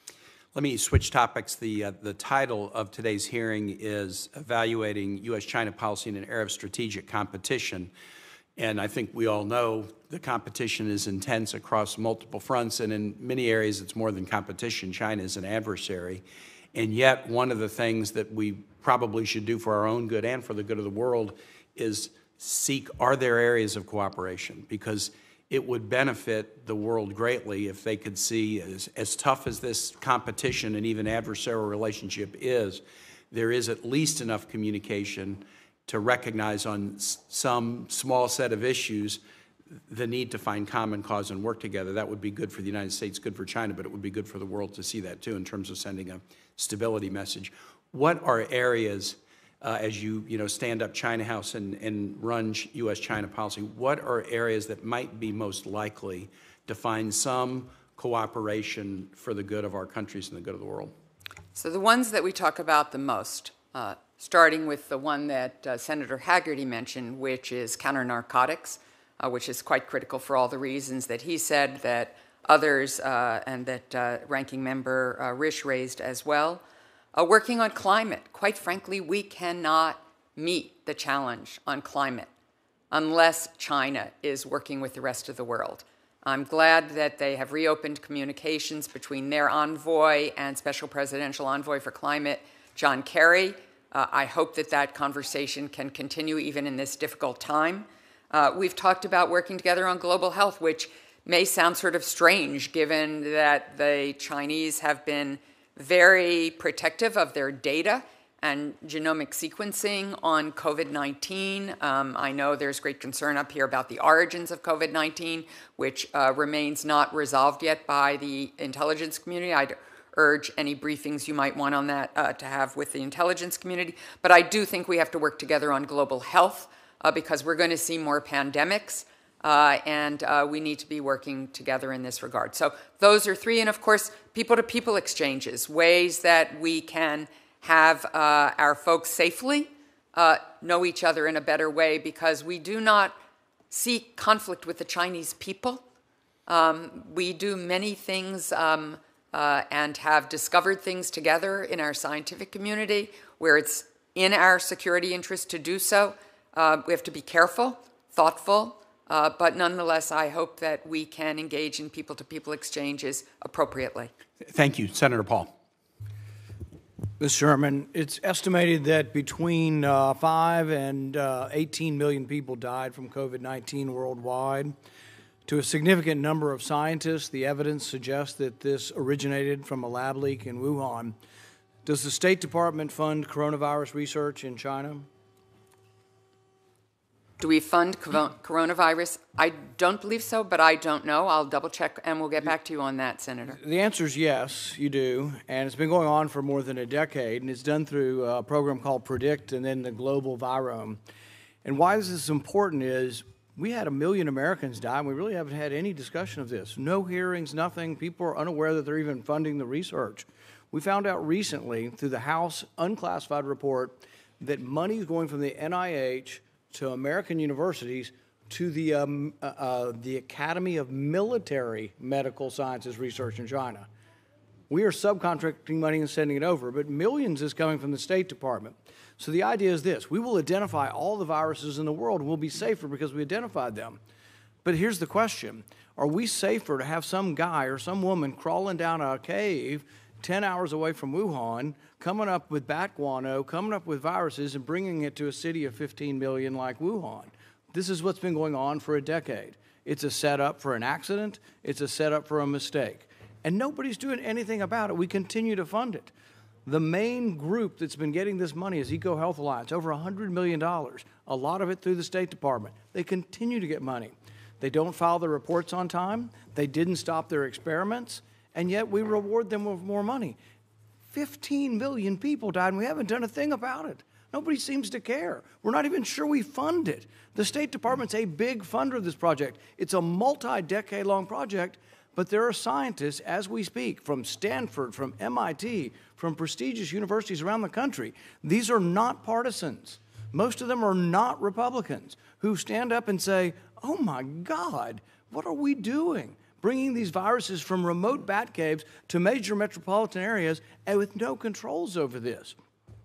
Let me switch topics. The title of today's hearing is Evaluating U.S.-China Policy in an Era of Strategic Competition. And I think we all know the competition is intense across multiple fronts, and in many areas it's more than competition. China is an adversary. And yet one of the things that we probably should do for our own good and for the good of the world is seek, are there areas of cooperation? Because it would benefit the world greatly if they could see, as tough as this competition and even adversarial relationship is, there is at least enough communication to recognize on some small set of issues the need to find common cause and work together. That would be good for the United States, good for China, but it would be good for the world to see that too in terms of sending a stability message. What are areas, as you stand up China House and run U.S.-China policy, what are areas that might be most likely to find some cooperation for the good of our countries and the good of the world? So the ones that we talk about the most, starting with the one that Senator Hagerty mentioned, which is counter-narcotics, which is quite critical for all the reasons that he said, that others, and that Ranking Member Risch raised as well. Working on climate. Quite frankly, we cannot meet the challenge on climate unless China is working with the rest of the world. I'm glad that they have reopened communications between their envoy and Special Presidential Envoy for Climate, John Kerry. I hope that that conversation can continue even in this difficult time. We've talked about working together on global health, which may sound sort of strange given that the Chinese have been very protective of their data and genomic sequencing on COVID-19. I know there's great concern up here about the origins of COVID-19, which remains not resolved yet by the intelligence community. I'd urge any briefings you might want on that to have with the intelligence community. But I do think we have to work together on global health because we're going to see more pandemics. And we need to be working together in this regard. So those are three. And of course, people-to-people exchanges, ways that we can have our folks safely know each other in a better way, because we do not seek conflict with the Chinese people. We do many things and have discovered things together in our scientific community where it's in our security interest to do so. We have to be careful, thoughtful, but nonetheless, I hope that we can engage in people-to-people exchanges appropriately. Thank you. Senator Paul. Mr. Chairman, it's estimated that between 5 and 18 million people died from COVID-19 worldwide. To a significant number of scientists, the evidence suggests that this originated from a lab leak in Wuhan. Does the State Department fund coronavirus research in China? Do we fund coronavirus? I don't believe so, but I don't know. I'll double check and we'll get back to you on that, Senator. The answer is yes, you do. And it's been going on for more than a decade, and it's done through a program called PREDICT and then the Global Virome. And why this is important is we had 1 million Americans die, and we really haven't had any discussion of this. No hearings, nothing. People are unaware that they're even funding the research. We found out recently through the House unclassified report that money is going from the NIH to American universities to the Academy of Military Medical Sciences Research in China. We are subcontracting money and sending it over, but millions is coming from the State Department. So the idea is this: we will identify all the viruses in the world and we'll be safer because we identified them. But here's the question: Are we safer to have some guy or some woman crawling down a cave 10 hours away from Wuhan, coming up with bat guano, coming up with viruses, and bringing it to a city of 15 million like Wuhan? This is what's been going on for a decade. It's a setup for an accident. It's a setup for a mistake. And nobody's doing anything about it. We continue to fund it. The main group that's been getting this money is EcoHealth Alliance, over $100 million, a lot of it through the State Department. They continue to get money. They don't file their reports on time. They didn't stop their experiments, and yet we reward them with more money. 15 million people died, and we haven't done a thing about it. Nobody seems to care. We're not even sure we fund it. The State Department's a big funder of this project. It's a multi-decade-long project, but there are scientists, as we speak, from Stanford, from MIT, from prestigious universities around the country. These are not partisans. Most of them are not Republicans who stand up and say, oh my God, what are we doing? Bringing these viruses from remote bat caves to major metropolitan areas and with no controls over this.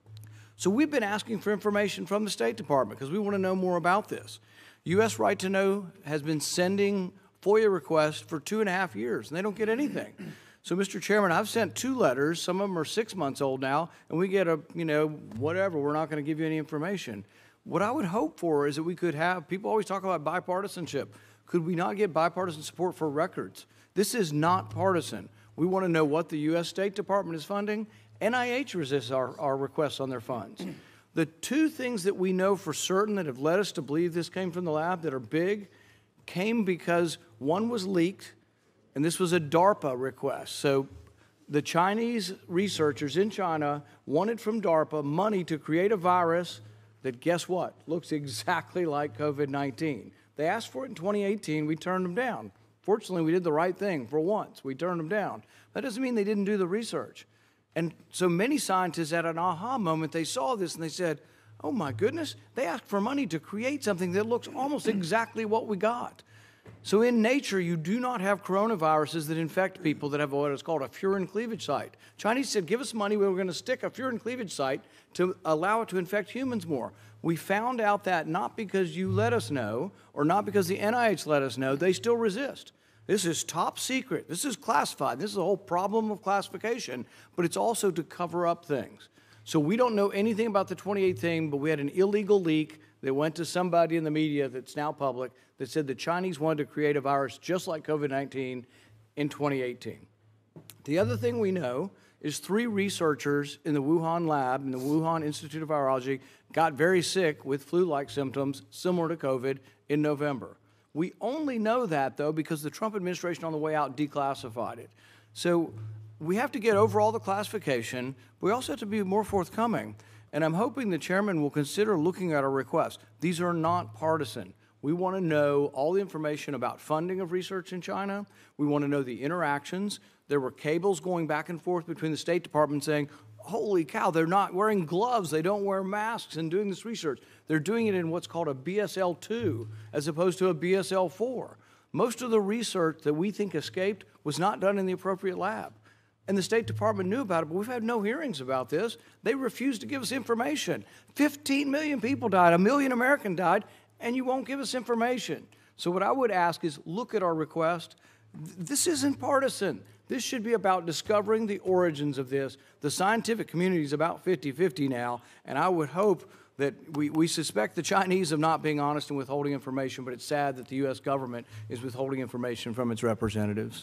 So we've been asking for information from the State Department because we want to know more about this. U.S. Right to Know has been sending FOIA requests for 2.5 years, and they don't get anything. So, Mr. Chairman, I've sent 2 letters. Some of them are 6 months old now, and we get a, whatever, we're not going to give you any information. What I would hope for is that we could have, people always talk about bipartisanship. Could we not get bipartisan support for records? This is not partisan. We want to know what the U.S. State Department is funding. NIH resists our requests on their funds. The 2 things that we know for certain that have led us to believe this came from the lab that are big came because one was leaked, and this was a DARPA request. So the Chinese researchers in China wanted from DARPA money to create a virus that, guess what, looks exactly like COVID-19. They asked for it in 2018. We turned them down. Fortunately, we did the right thing for once. We turned them down. That doesn't mean they didn't do the research. And so many scientists had an aha moment. They saw this and they said, oh my goodness, they asked for money to create something that looks almost exactly what we got. So in nature, you do not have coronaviruses that infect people that have what is called a furin cleavage site. Chinese said, give us money, we were going to stick a furin cleavage site to allow it to infect humans more. We found out that not because you let us know, or not because the NIH let us know, they still resist. This is top secret. This is classified. This is the whole problem of classification, but it's also to cover up things. So we don't know anything about the 28th thing, but we had an illegal leak that went to somebody in the media that's now public that said the Chinese wanted to create a virus just like COVID-19 in 2018. The other thing we know is 3 researchers in the Wuhan lab, in the Wuhan Institute of Virology, got very sick with flu-like symptoms similar to COVID in November. We only know that, though, because the Trump administration on the way out declassified it. So we have to get over all the classification. We also have to be more forthcoming. And I'm hoping the chairman will consider looking at our requests. These are not partisan. We want to know all the information about funding of research in China. We want to know the interactions. There were cables going back and forth between the State Department saying, holy cow, they're not wearing gloves, they don't wear masks and doing this research. They're doing it in what's called a BSL-2 as opposed to a BSL-4. Most of the research that we think escaped was not done in the appropriate lab. And the State Department knew about it, but we've had no hearings about this. They refused to give us information. 15 million people died, 1 million Americans died, and you won't give us information. So what I would ask is look at our request. This isn't partisan. This should be about discovering the origins of this. The scientific community is about 50-50 now, and I would hope that we suspect the Chinese of not being honest and withholding information, but it's sad that the U.S. government is withholding information from its representatives.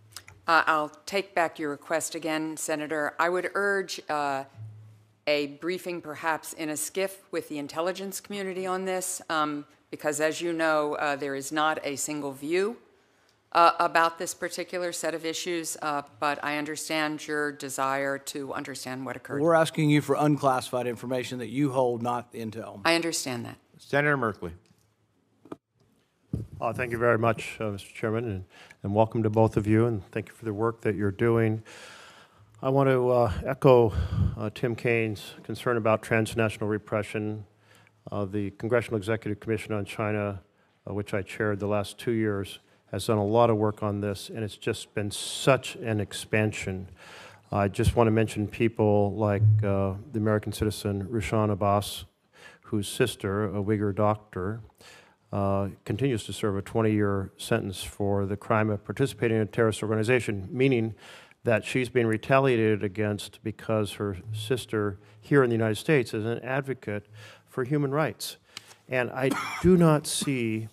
I'll take back your request again, Senator. I would urge a briefing perhaps in a skiff with the intelligence community on this, because as you know, there is not a single view about this particular set of issues, but I understand your desire to understand what occurred. We're asking you for unclassified information that you hold, not intel. I understand that. Senator Merkley. Thank you very much, Mr. Chairman, and welcome to both of you, and thank you for the work that you're doing. I want to echo Tim Kaine's concern about transnational repression. The Congressional Executive Commission on China, which I chaired the last 2 years, has done a lot of work on this, and it's just been such an expansion. I just want to mention people like the American citizen Rushan Abbas, whose sister, a Uyghur doctor, continues to serve a 20-year sentence for the crime of participating in a terrorist organization, meaning that she's being retaliated against because her sister here in the United States is an advocate for human rights. And I do not see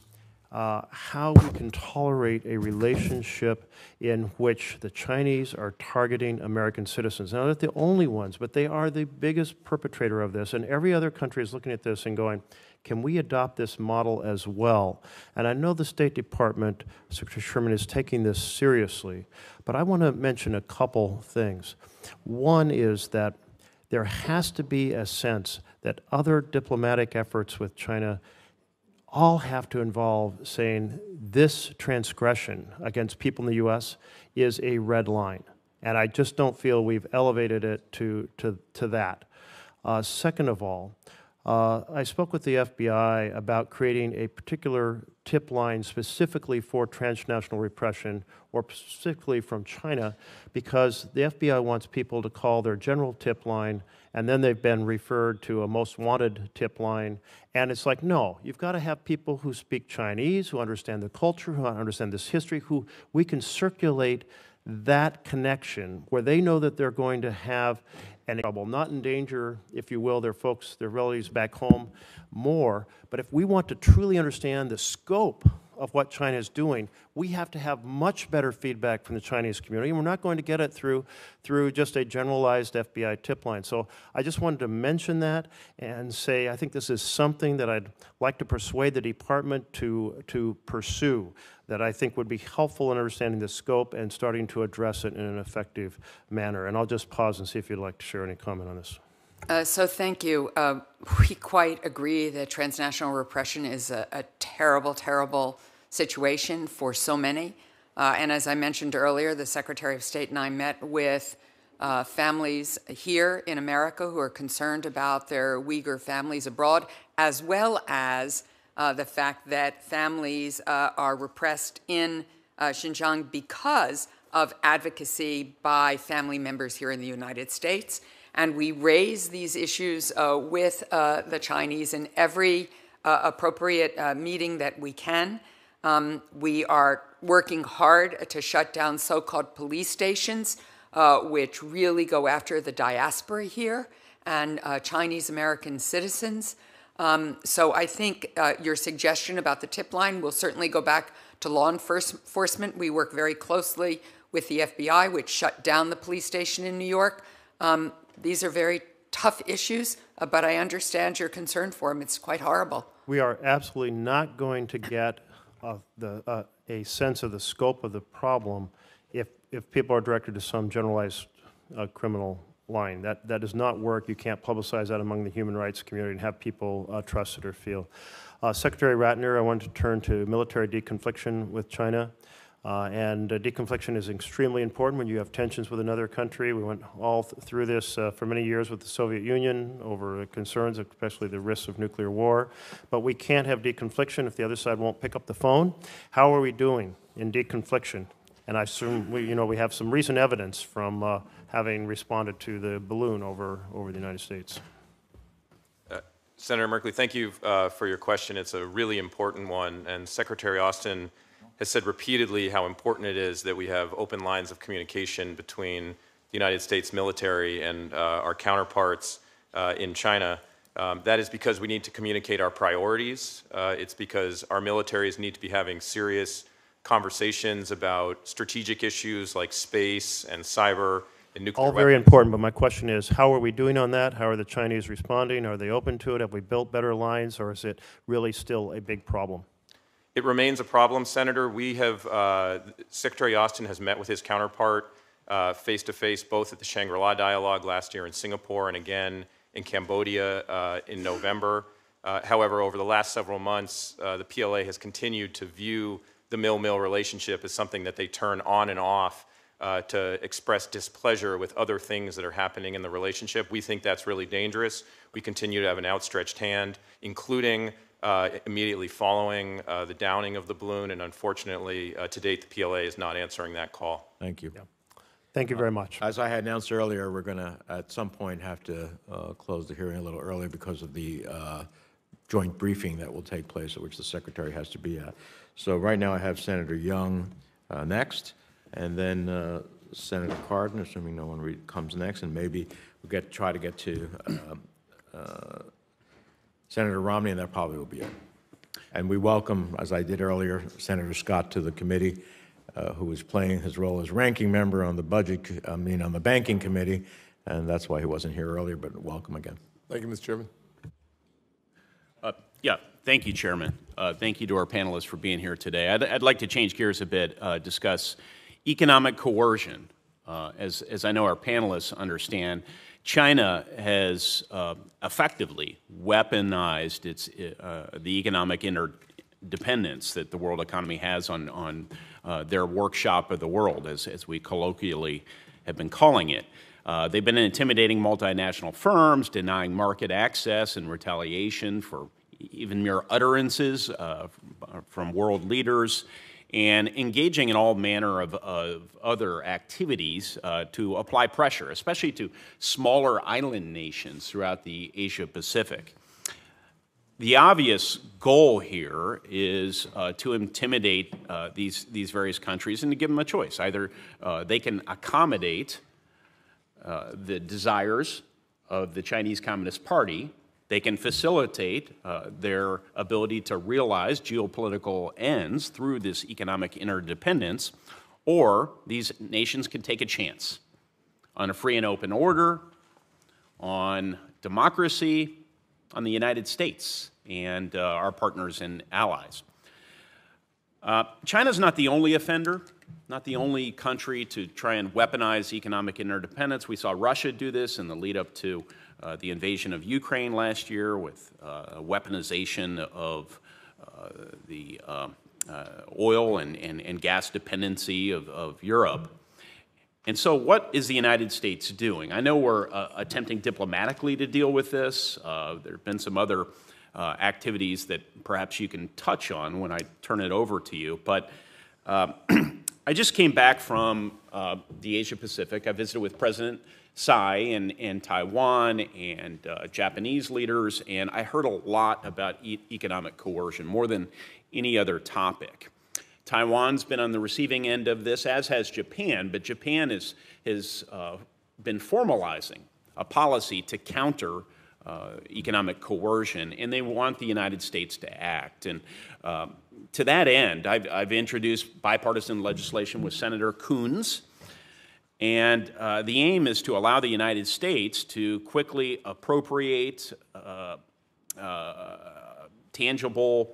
how we can tolerate a relationship in which the Chinese are targeting American citizens. Now, they're not the only ones, but they are the biggest perpetrator of this, and every other country is looking at this and going, can we adopt this model as well? And I know the State Department, Secretary Sherman, is taking this seriously, but I want to mention a couple things. One is that there has to be a sense that other diplomatic efforts with China all have to involve saying this transgression against people in the U.S. is a red line. And I just don't feel we've elevated it to that. Second of all, I spoke with the FBI about creating a particular tip line specifically for transnational repression, or specifically from China, because the FBI wants people to call their general tip line, and then they've been referred to a most wanted tip line. And it's like, no, you've got to have people who speak Chinese, who understand the culture, who understand this history, who we can circulate that connection where they know that they're going to have and trouble, not endanger, if you will, their folks, their relatives back home more. But if we want to truly understand the scope of what China is doing, we have to have much better feedback from the Chinese community, and we're not going to get it through just a generalized FBI tip line. So I just wanted to mention that and say I think this is something that I'd like to persuade the department to pursue, that I think would be helpful in understanding the scope and starting to address it in an effective manner. And I'll just pause and see if you'd like to share any comment on this. So thank you. We quite agree that transnational repression is a terrible, terrible situation for so many. And as I mentioned earlier, the Secretary of State and I met with families here in America who are concerned about their Uyghur families abroad, as well as the fact that families are repressed in Xinjiang because of advocacy by family members here in the United States. And we raise these issues with the Chinese in every appropriate meeting that we can. We are working hard to shut down so-called police stations, which really go after the diaspora here and Chinese-American citizens. So I think your suggestion about the tip line will certainly go back to law enforcement. We work very closely with the FBI, which shut down the police station in New York. These are very tough issues, but I understand your concern for them. It's quite horrible. We are absolutely not going to get a sense of the scope of the problem if people are directed to some generalized criminal line. That does not work. You can't publicize that among the human rights community and have people trust it or feel. Secretary Ratner, I wanted to turn to military deconfliction with China. And deconfliction is extremely important when you have tensions with another country. We went all through this for many years with the Soviet Union over concerns, especially the risks of nuclear war. But we can't have deconfliction if the other side won't pick up the phone. How are we doing in deconfliction? And I assume we have some recent evidence from having responded to the balloon over the United States. Senator Merkley, thank you for your question. It's a really important one, and Secretary Austin has said repeatedly how important it is that we have open lines of communication between the United States military and our counterparts in China. That is because we need to communicate our priorities. It's because our militaries need to be having serious conversations about strategic issues like space and cyber and nuclear weapons. All very important, but my question is, how are we doing on that? How are the Chinese responding? Are they open to it? Have we built better lines, or is it really still a big problem? It remains a problem, Senator. We have, Secretary Austin has met with his counterpart face-to-face, both at the Shangri-La Dialogue last year in Singapore and again in Cambodia in November. However, over the last several months, the PLA has continued to view the mill-mill relationship as something that they turn on and off to express displeasure with other things that are happening in the relationship. We think that's really dangerous. We continue to have an outstretched hand, including immediately following the downing of the balloon, and unfortunately, to date, the PLA is not answering that call. Thank you. Yeah. Thank you very much. As I had announced earlier, we're going to, at some point, have to close the hearing a little early because of the joint briefing that will take place, at which the Secretary has to be at. So right now I have Senator Young next, and then Senator Cardin, assuming no one comes next, and maybe we'll try to get to Senator Romney, and that probably will be it. And we welcome, as I did earlier, Senator Scott to the committee, who is playing his role as ranking member on the on the Banking Committee, and that's why he wasn't here earlier, but welcome again. Thank you, Mr. Chairman. Thank you, Chairman. Thank you to our panelists for being here today. I'd like to change gears a bit, discuss economic coercion. As I know our panelists understand, China has effectively weaponized the economic interdependence that the world economy has on their workshop of the world, as we colloquially have been calling it. They've been intimidating multinational firms, denying market access in retaliation for even mere utterances from world leaders, and engaging in all manner of other activities to apply pressure, especially to smaller island nations throughout the Asia-Pacific. The obvious goal here is to intimidate these various countries and to give them a choice. Either they can accommodate the desires of the Chinese Communist Party, they can facilitate their ability to realize geopolitical ends through this economic interdependence, or these nations can take a chance on a free and open order, on democracy, on the United States and our partners and allies. China's not the only offender, not the only country to try and weaponize economic interdependence. We saw Russia do this in the lead up to the invasion of Ukraine last year with weaponization of the oil and gas dependency of Europe. And so what is the United States doing? I know we're attempting diplomatically to deal with this. There have been some other activities that perhaps you can touch on when I turn it over to you. But I just came back from the Asia-Pacific. I visited with President Tsai in Taiwan and Japanese leaders, and I heard a lot about economic coercion, more than any other topic. Taiwan's been on the receiving end of this, as has Japan, but Japan has been formalizing a policy to counter economic coercion, and they want the United States to act. And to that end, I've introduced bipartisan legislation with Senator Coons, and the aim is to allow the United States to quickly appropriate tangible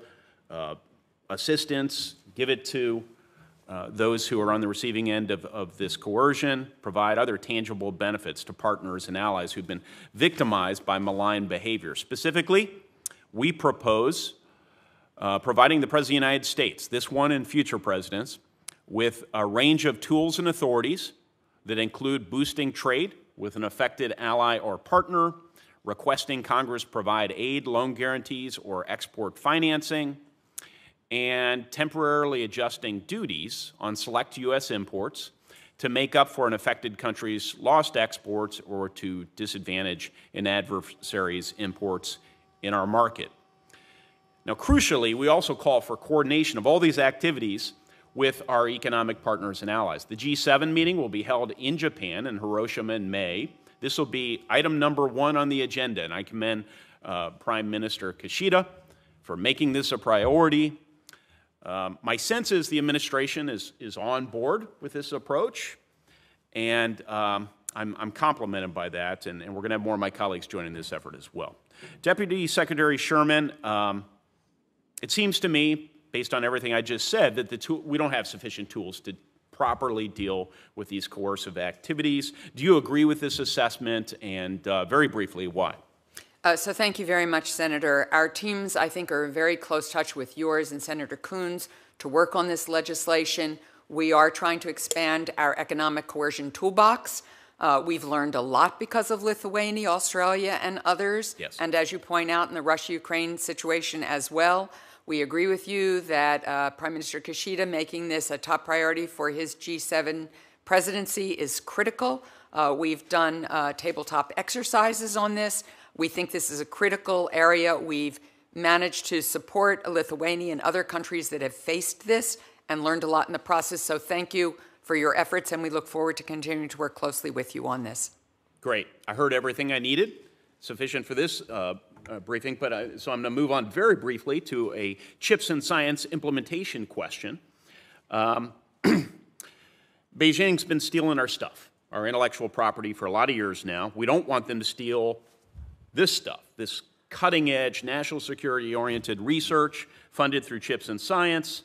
assistance, give it to those who are on the receiving end of this coercion, provide other tangible benefits to partners and allies who've been victimized by malign behavior. Specifically, we propose providing the President of the United States, this one and future presidents, with a range of tools and authorities that include boosting trade with an affected ally or partner, requesting Congress provide aid, loan guarantees, or export financing, and temporarily adjusting duties on select U.S. imports to make up for an affected country's lost exports or to disadvantage an adversary's imports in our market. Now, crucially, we also call for coordination of all these activities with our economic partners and allies. The G7 meeting will be held in Japan, in Hiroshima, in May. This will be item number 1 on the agenda, and I commend Prime Minister Kishida for making this a priority. My sense is the administration is on board with this approach, and I'm complimented by that, and we're going to have more of my colleagues joining this effort as well. Deputy Secretary Sherman, it seems to me, based on everything I just said, that we don't have sufficient tools to properly deal with these coercive activities. Do you agree with this assessment, and very briefly, why? So thank you very much, Senator. Our teams, I think, are in very close touch with yours and Senator Coons to work on this legislation. We are trying to expand our economic coercion toolbox. We've learned a lot because of Lithuania, Australia, and others. Yes. And as you point out in the Russia-Ukraine situation as well, we agree with you that Prime Minister Kishida making this a top priority for his G7 presidency is critical. We've done tabletop exercises on this. We think this is a critical area. We've managed to support Lithuania and other countries that have faced this and learned a lot in the process. So thank you for your efforts, and we look forward to continuing to work closely with you on this. Great. I heard everything I needed, sufficient for this briefing, so I'm going to move on very briefly to a CHIPS and Science implementation question. Beijing's been stealing our stuff, our intellectual property, for a lot of years now. We don't want them to steal this stuff, this cutting-edge, national security-oriented research funded through CHIPS and Science.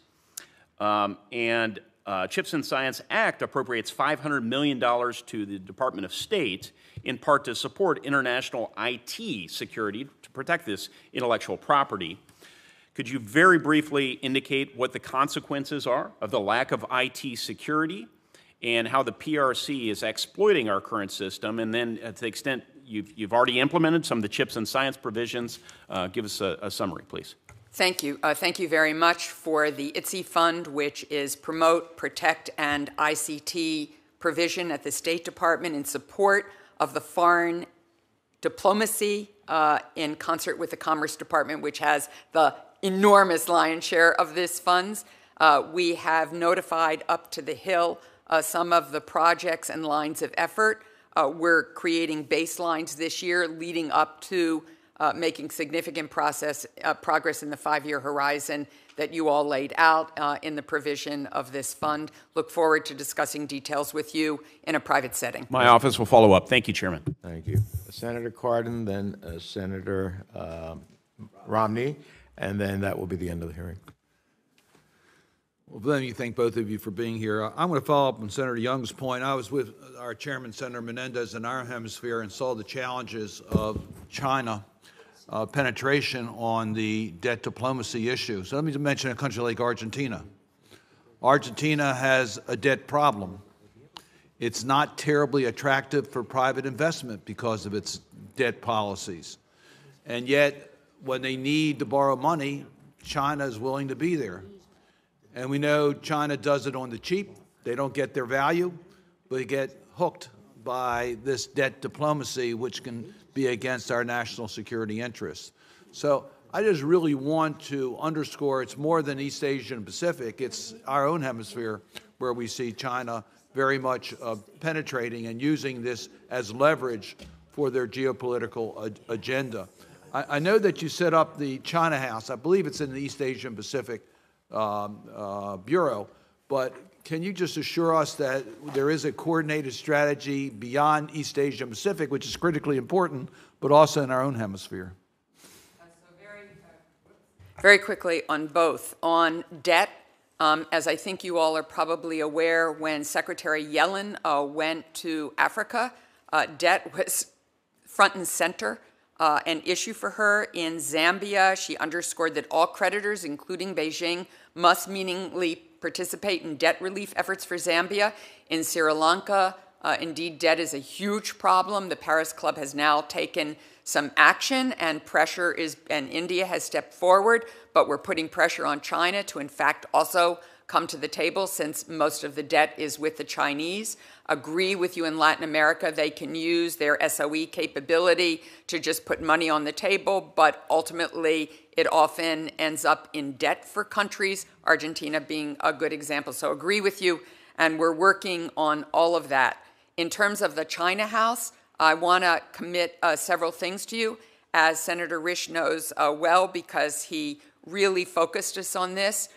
CHIPS and Science Act appropriates $500 million to the Department of State, in part to support international IT security to protect this intellectual property. Could you very briefly indicate what the consequences are of the lack of IT security and how the PRC is exploiting our current system? And then, to the extent you've already implemented some of the CHIPS and Science provisions, give us a summary, please. Thank you. Thank you very much for the ITSE Fund, which is Promote, Protect, and ICT provision at the State Department in support of the foreign diplomacy in concert with the Commerce Department, which has the enormous lion's share of this funds. We have notified up to the Hill some of the projects and lines of effort. We're creating baselines this year leading up to making significant progress in the 5-year horizon that you all laid out in the provision of this fund. Look forward to discussing details with you in a private setting. My office will follow up. Thank you, Chairman. Thank you. Senator Cardin, then Senator Romney, and then that will be the end of the hearing. Well, let me thank both of you for being here. I'm going to follow up on Senator Young's point. I was with our chairman, Senator Menendez, in our hemisphere and saw the challenges of China penetration on the debt diplomacy issue. So let me mention a country like Argentina. Argentina has a debt problem. It's not terribly attractive for private investment because of its debt policies. And yet, when they need to borrow money, China is willing to be there. And we know China does it on the cheap. They don't get their value, but they get hooked by this debt diplomacy, which can be against our national security interests. So I just really want to underscore it's more than East Asia and Pacific. It's our own hemisphere where we see China very much penetrating and using this as leverage for their geopolitical agenda. I know that you set up the China House. I believe it's in the East Asia and Pacific Bureau, but can you just assure us that there is a coordinated strategy beyond East Asia and Pacific, which is critically important, but also in our own hemisphere? Very quickly on both. On debt, as I think you all are probably aware, when Secretary Yellen went to Africa, debt was front and center. An issue for her. In Zambia, she underscored that all creditors, including Beijing, must meaningfully participate in debt relief efforts for Zambia. In Sri Lanka, indeed, debt is a huge problem. The Paris Club has now taken some action, and and India has stepped forward, but we're putting pressure on China to, in fact, also come to the table, since most of the debt is with the Chinese. Agree with you in Latin America, they can use their SOE capability to just put money on the table, but ultimately it often ends up in debt for countries, Argentina being a good example. So agree with you, and we're working on all of that. In terms of the China House, I want to commit several things to you, as Senator Risch knows well, because he really focused us on this.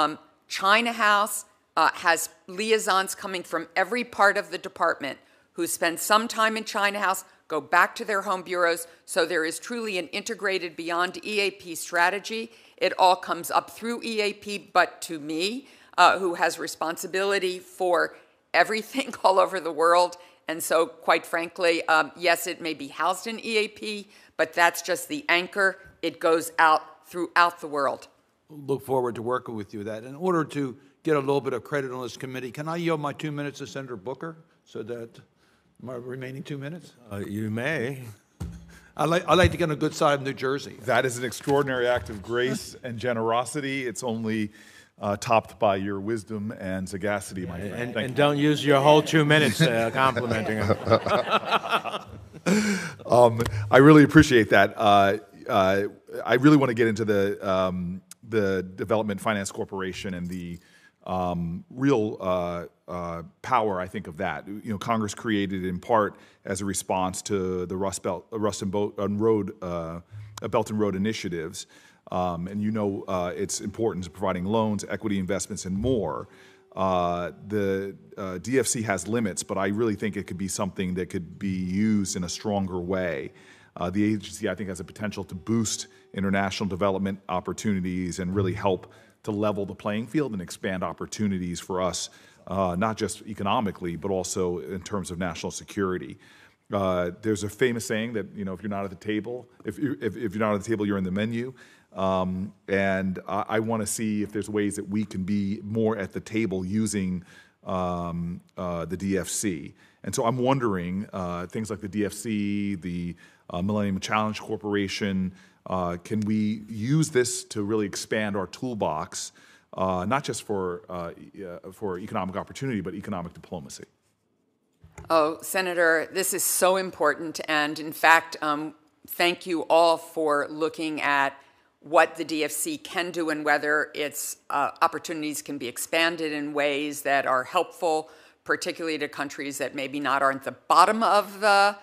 China House has liaisons coming from every part of the department who spend some time in China House, go back to their home bureaus, so there is truly an integrated beyond EAP strategy. It all comes up through EAP, but to me, who has responsibility for everything all over the world. And so, quite frankly, yes, it may be housed in EAP, but that's just the anchor. It goes out throughout the world. Look forward to working with you with that. In order to get a little bit of credit on this committee, can I yield my 2 minutes to Senator Booker, so that my remaining 2 minutes? You may. I'd like to get on a good side of New Jersey. That is an extraordinary act of grace and generosity. It's only topped by your wisdom and sagacity, my friend. And don't use your whole 2 minutes complimenting him. I really appreciate that. I really want to get into the Development Finance Corporation and the real power, I think, of that. Congress created it in part as a response to the Belt and Road initiatives, and its importance of providing loans, equity investments, and more. The DFC has limits, but I really think it could be something that could be used in a stronger way. The agency, I think, has a potential to boost international development opportunities and really help to level the playing field and expand opportunities for us, not just economically, but also in terms of national security. There's a famous saying that if you're not at the table, if you're not at the table, you're in the menu. And I want to see if there's ways that we can be more at the table using the DFC. And so I'm wondering, things like the DFC, the Millennium Challenge Corporation, can we use this to really expand our toolbox, not just for economic opportunity, but economic diplomacy? Oh, Senator, this is so important. And in fact, thank you all for looking at what the DFC can do and whether its opportunities can be expanded in ways that are helpful, particularly to countries that maybe aren't the bottom of the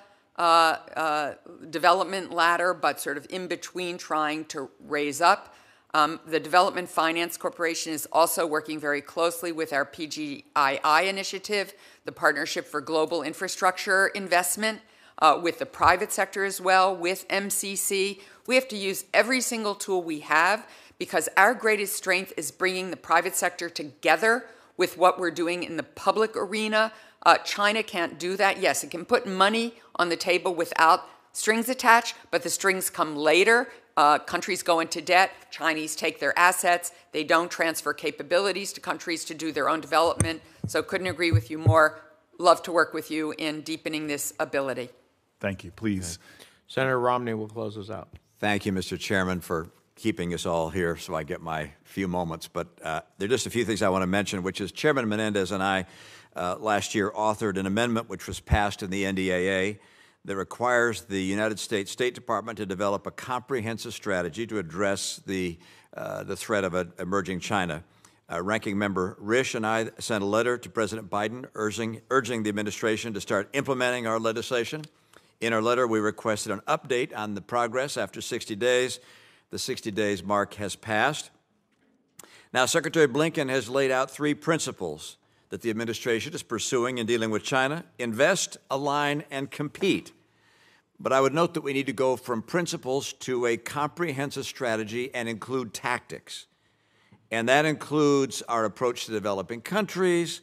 development ladder, but sort of in between, trying to raise up. The Development Finance Corporation is also working very closely with our PGII initiative, the Partnership for Global Infrastructure Investment, with the private sector as well, with MCC. We have to use every single tool we have because our greatest strength is bringing the private sector together with what we're doing in the public arena. China can't do that. Yes, it can put money on the table without strings attached, but the strings come later. Countries go into debt. Chinese take their assets. They don't transfer capabilities to countries to do their own development. So couldn't agree with you more. Love to work with you in deepening this ability. Thank you. Please. Okay. Senator Romney will close us out. Thank you, Mr. Chairman, for keeping us all here so I get my few moments. But there are just a few things I want to mention, which is Chairman Menendez and I last year authored an amendment which was passed in the NDAA that requires the United States State Department to develop a comprehensive strategy to address the threat of emerging China. Ranking Member Risch and I sent a letter to President Biden urging the administration to start implementing our legislation. In our letter, we requested an update on the progress after 60 days. The 60 days mark has passed. Now, Secretary Blinken has laid out 3 principles that the administration is pursuing in dealing with China: invest, align, and compete. But I would note that we need to go from principles to a comprehensive strategy and include tactics. And that includes our approach to developing countries,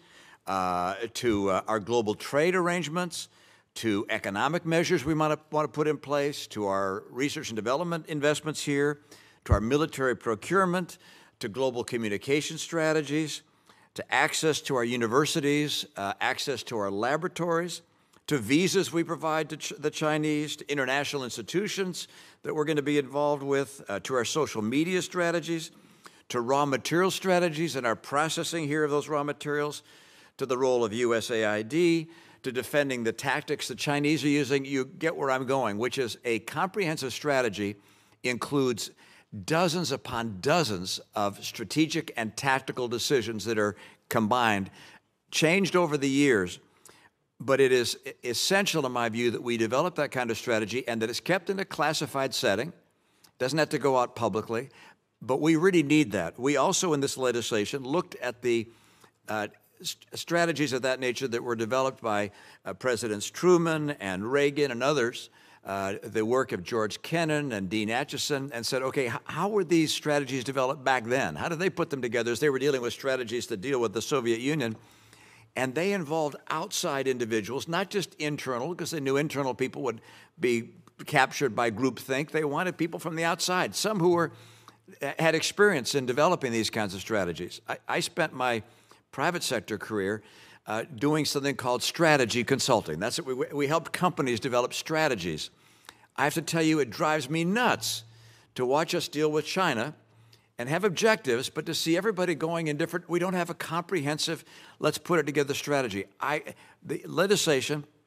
to our global trade arrangements, to economic measures we want to put in place, to our research and development investments here, to our military procurement, to global communication strategies, to access to our universities, access to our laboratories, to visas we provide to the Chinese, to international institutions that we're going to be involved with, to our social media strategies, to raw material strategies and our processing here of those raw materials, to the role of USAID, to defending the tactics the Chinese are using. You get where I'm going, which is a comprehensive strategy includes dozens upon dozens of strategic and tactical decisions that are combined, changed over the years. But it is essential, in my view, that we develop that kind of strategy and that it's kept in a classified setting. Doesn't have to go out publicly, but we really need that. We also, in this legislation, looked at the strategies of that nature that were developed by Presidents Truman and Reagan and others, the work of George Kennan and Dean Acheson, and said, okay, how were these strategies developed back then? How did they put them together as they were dealing with strategies to deal with the Soviet Union? And they involved outside individuals, not just internal, because they knew internal people would be captured by groupthink. They wanted people from the outside, some who had experience in developing these kinds of strategies. I spent my private sector career doing something called strategy consulting. That's what we helped companies develop strategies. I have to tell you, it drives me nuts to watch us deal with China and have objectives, but to see everybody going in different, we don't have a comprehensive, let's put it together strategy. The legislation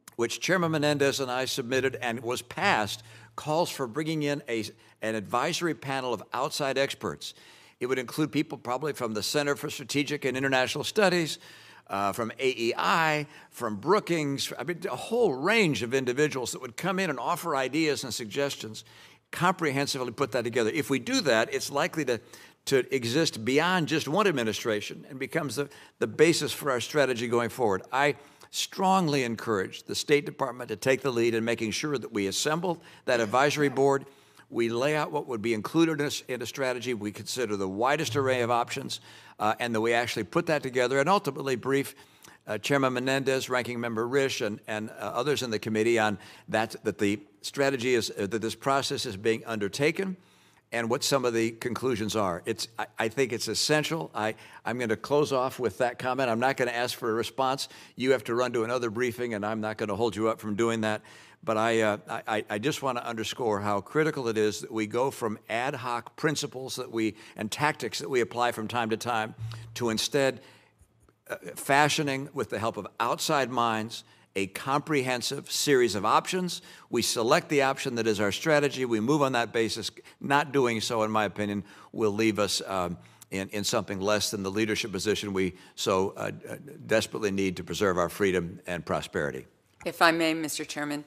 which Chairman Menendez and I submitted and was passed, calls for bringing in an advisory panel of outside experts. It would include people probably from the Center for Strategic and International Studies, from AEI, from Brookings, I mean, a whole range of individuals that would come in and offer ideas and suggestions, comprehensively put that together. If we do that, it's likely to exist beyond just one administration and becomes the basis for our strategy going forward. I strongly encourage the State Department to take the lead in making sure that we assemble that advisory board, we lay out what would be included in a strategy, we consider the widest array of options, and that we actually put that together and ultimately brief Chairman Menendez, Ranking Member Risch, and others in the committee on that the strategy is, that this process is being undertaken and what some of the conclusions are. I think it's essential. I'm going to close off with that comment. I'm not going to ask for a response. You have to run to another briefing, and I'm not going to hold you up from doing that. But I just want to underscore how critical it is that we go from ad hoc principles and tactics that we apply from time to time to instead fashioning, with the help of outside minds, a comprehensive series of options. We select the option that is our strategy. We move on that basis. Not doing so, in my opinion, will leave us in something less than the leadership position we so desperately need to preserve our freedom and prosperity. If I may, Mr. Chairman,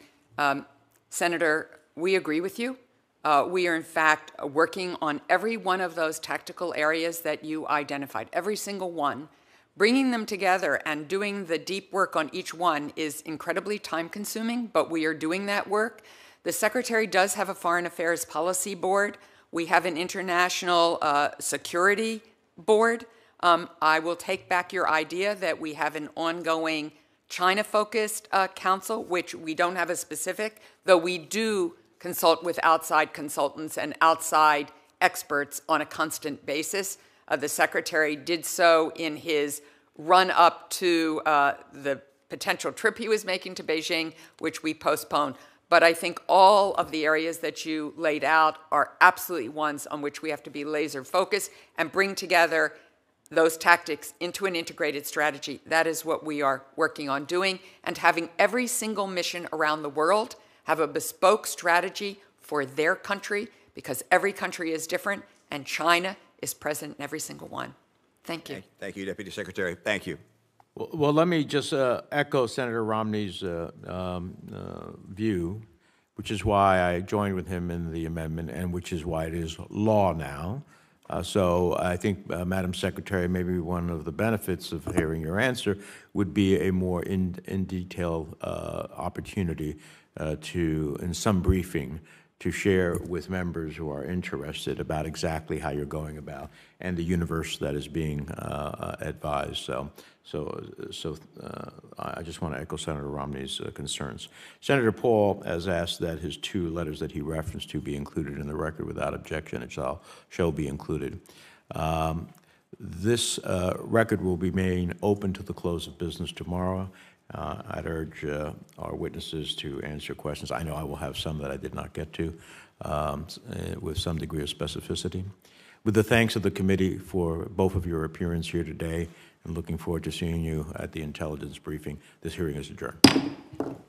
Senator, we agree with you. We are, in fact, working on every one of those tactical areas that you identified, every single one. Bringing them together and doing the deep work on each one is incredibly time-consuming, but we are doing that work. The Secretary does have a Foreign Affairs Policy Board. We have an International Security Board. I will take back your idea that we have an ongoing China-focused council, which we don't have a specific, though we do consult with outside consultants and outside experts on a constant basis. The Secretary did so in his run-up to the potential trip he was making to Beijing, which we postponed. But I think all of the areas that you laid out are absolutely ones on which we have to be laser-focused and bring together those tactics into an integrated strategy. That is what we are working on doing, and having every single mission around the world have a bespoke strategy for their country, because every country is different, and China is present in every single one. Thank you. Thank you, Deputy Secretary. Thank you. Well, let me just echo Senator Romney's view, which is why I joined with him in the amendment, and which is why it is law now. So I think, Madam Secretary, maybe one of the benefits of hearing your answer would be a more in detail opportunity in some briefing, to share with members who are interested about exactly how you're going about and the universe that is being advised. So I just want to echo Senator Romney's concerns. Senator Paul has asked that his 2 letters that he referenced to be included in the record without objection. It shall be included. This record will be made open to the close of business tomorrow. I'd urge our witnesses to answer questions. I know I will have some that I did not get to with some degree of specificity. With the thanks of the committee for both of your appearance here today, and looking forward to seeing you at the intelligence briefing, this hearing is adjourned.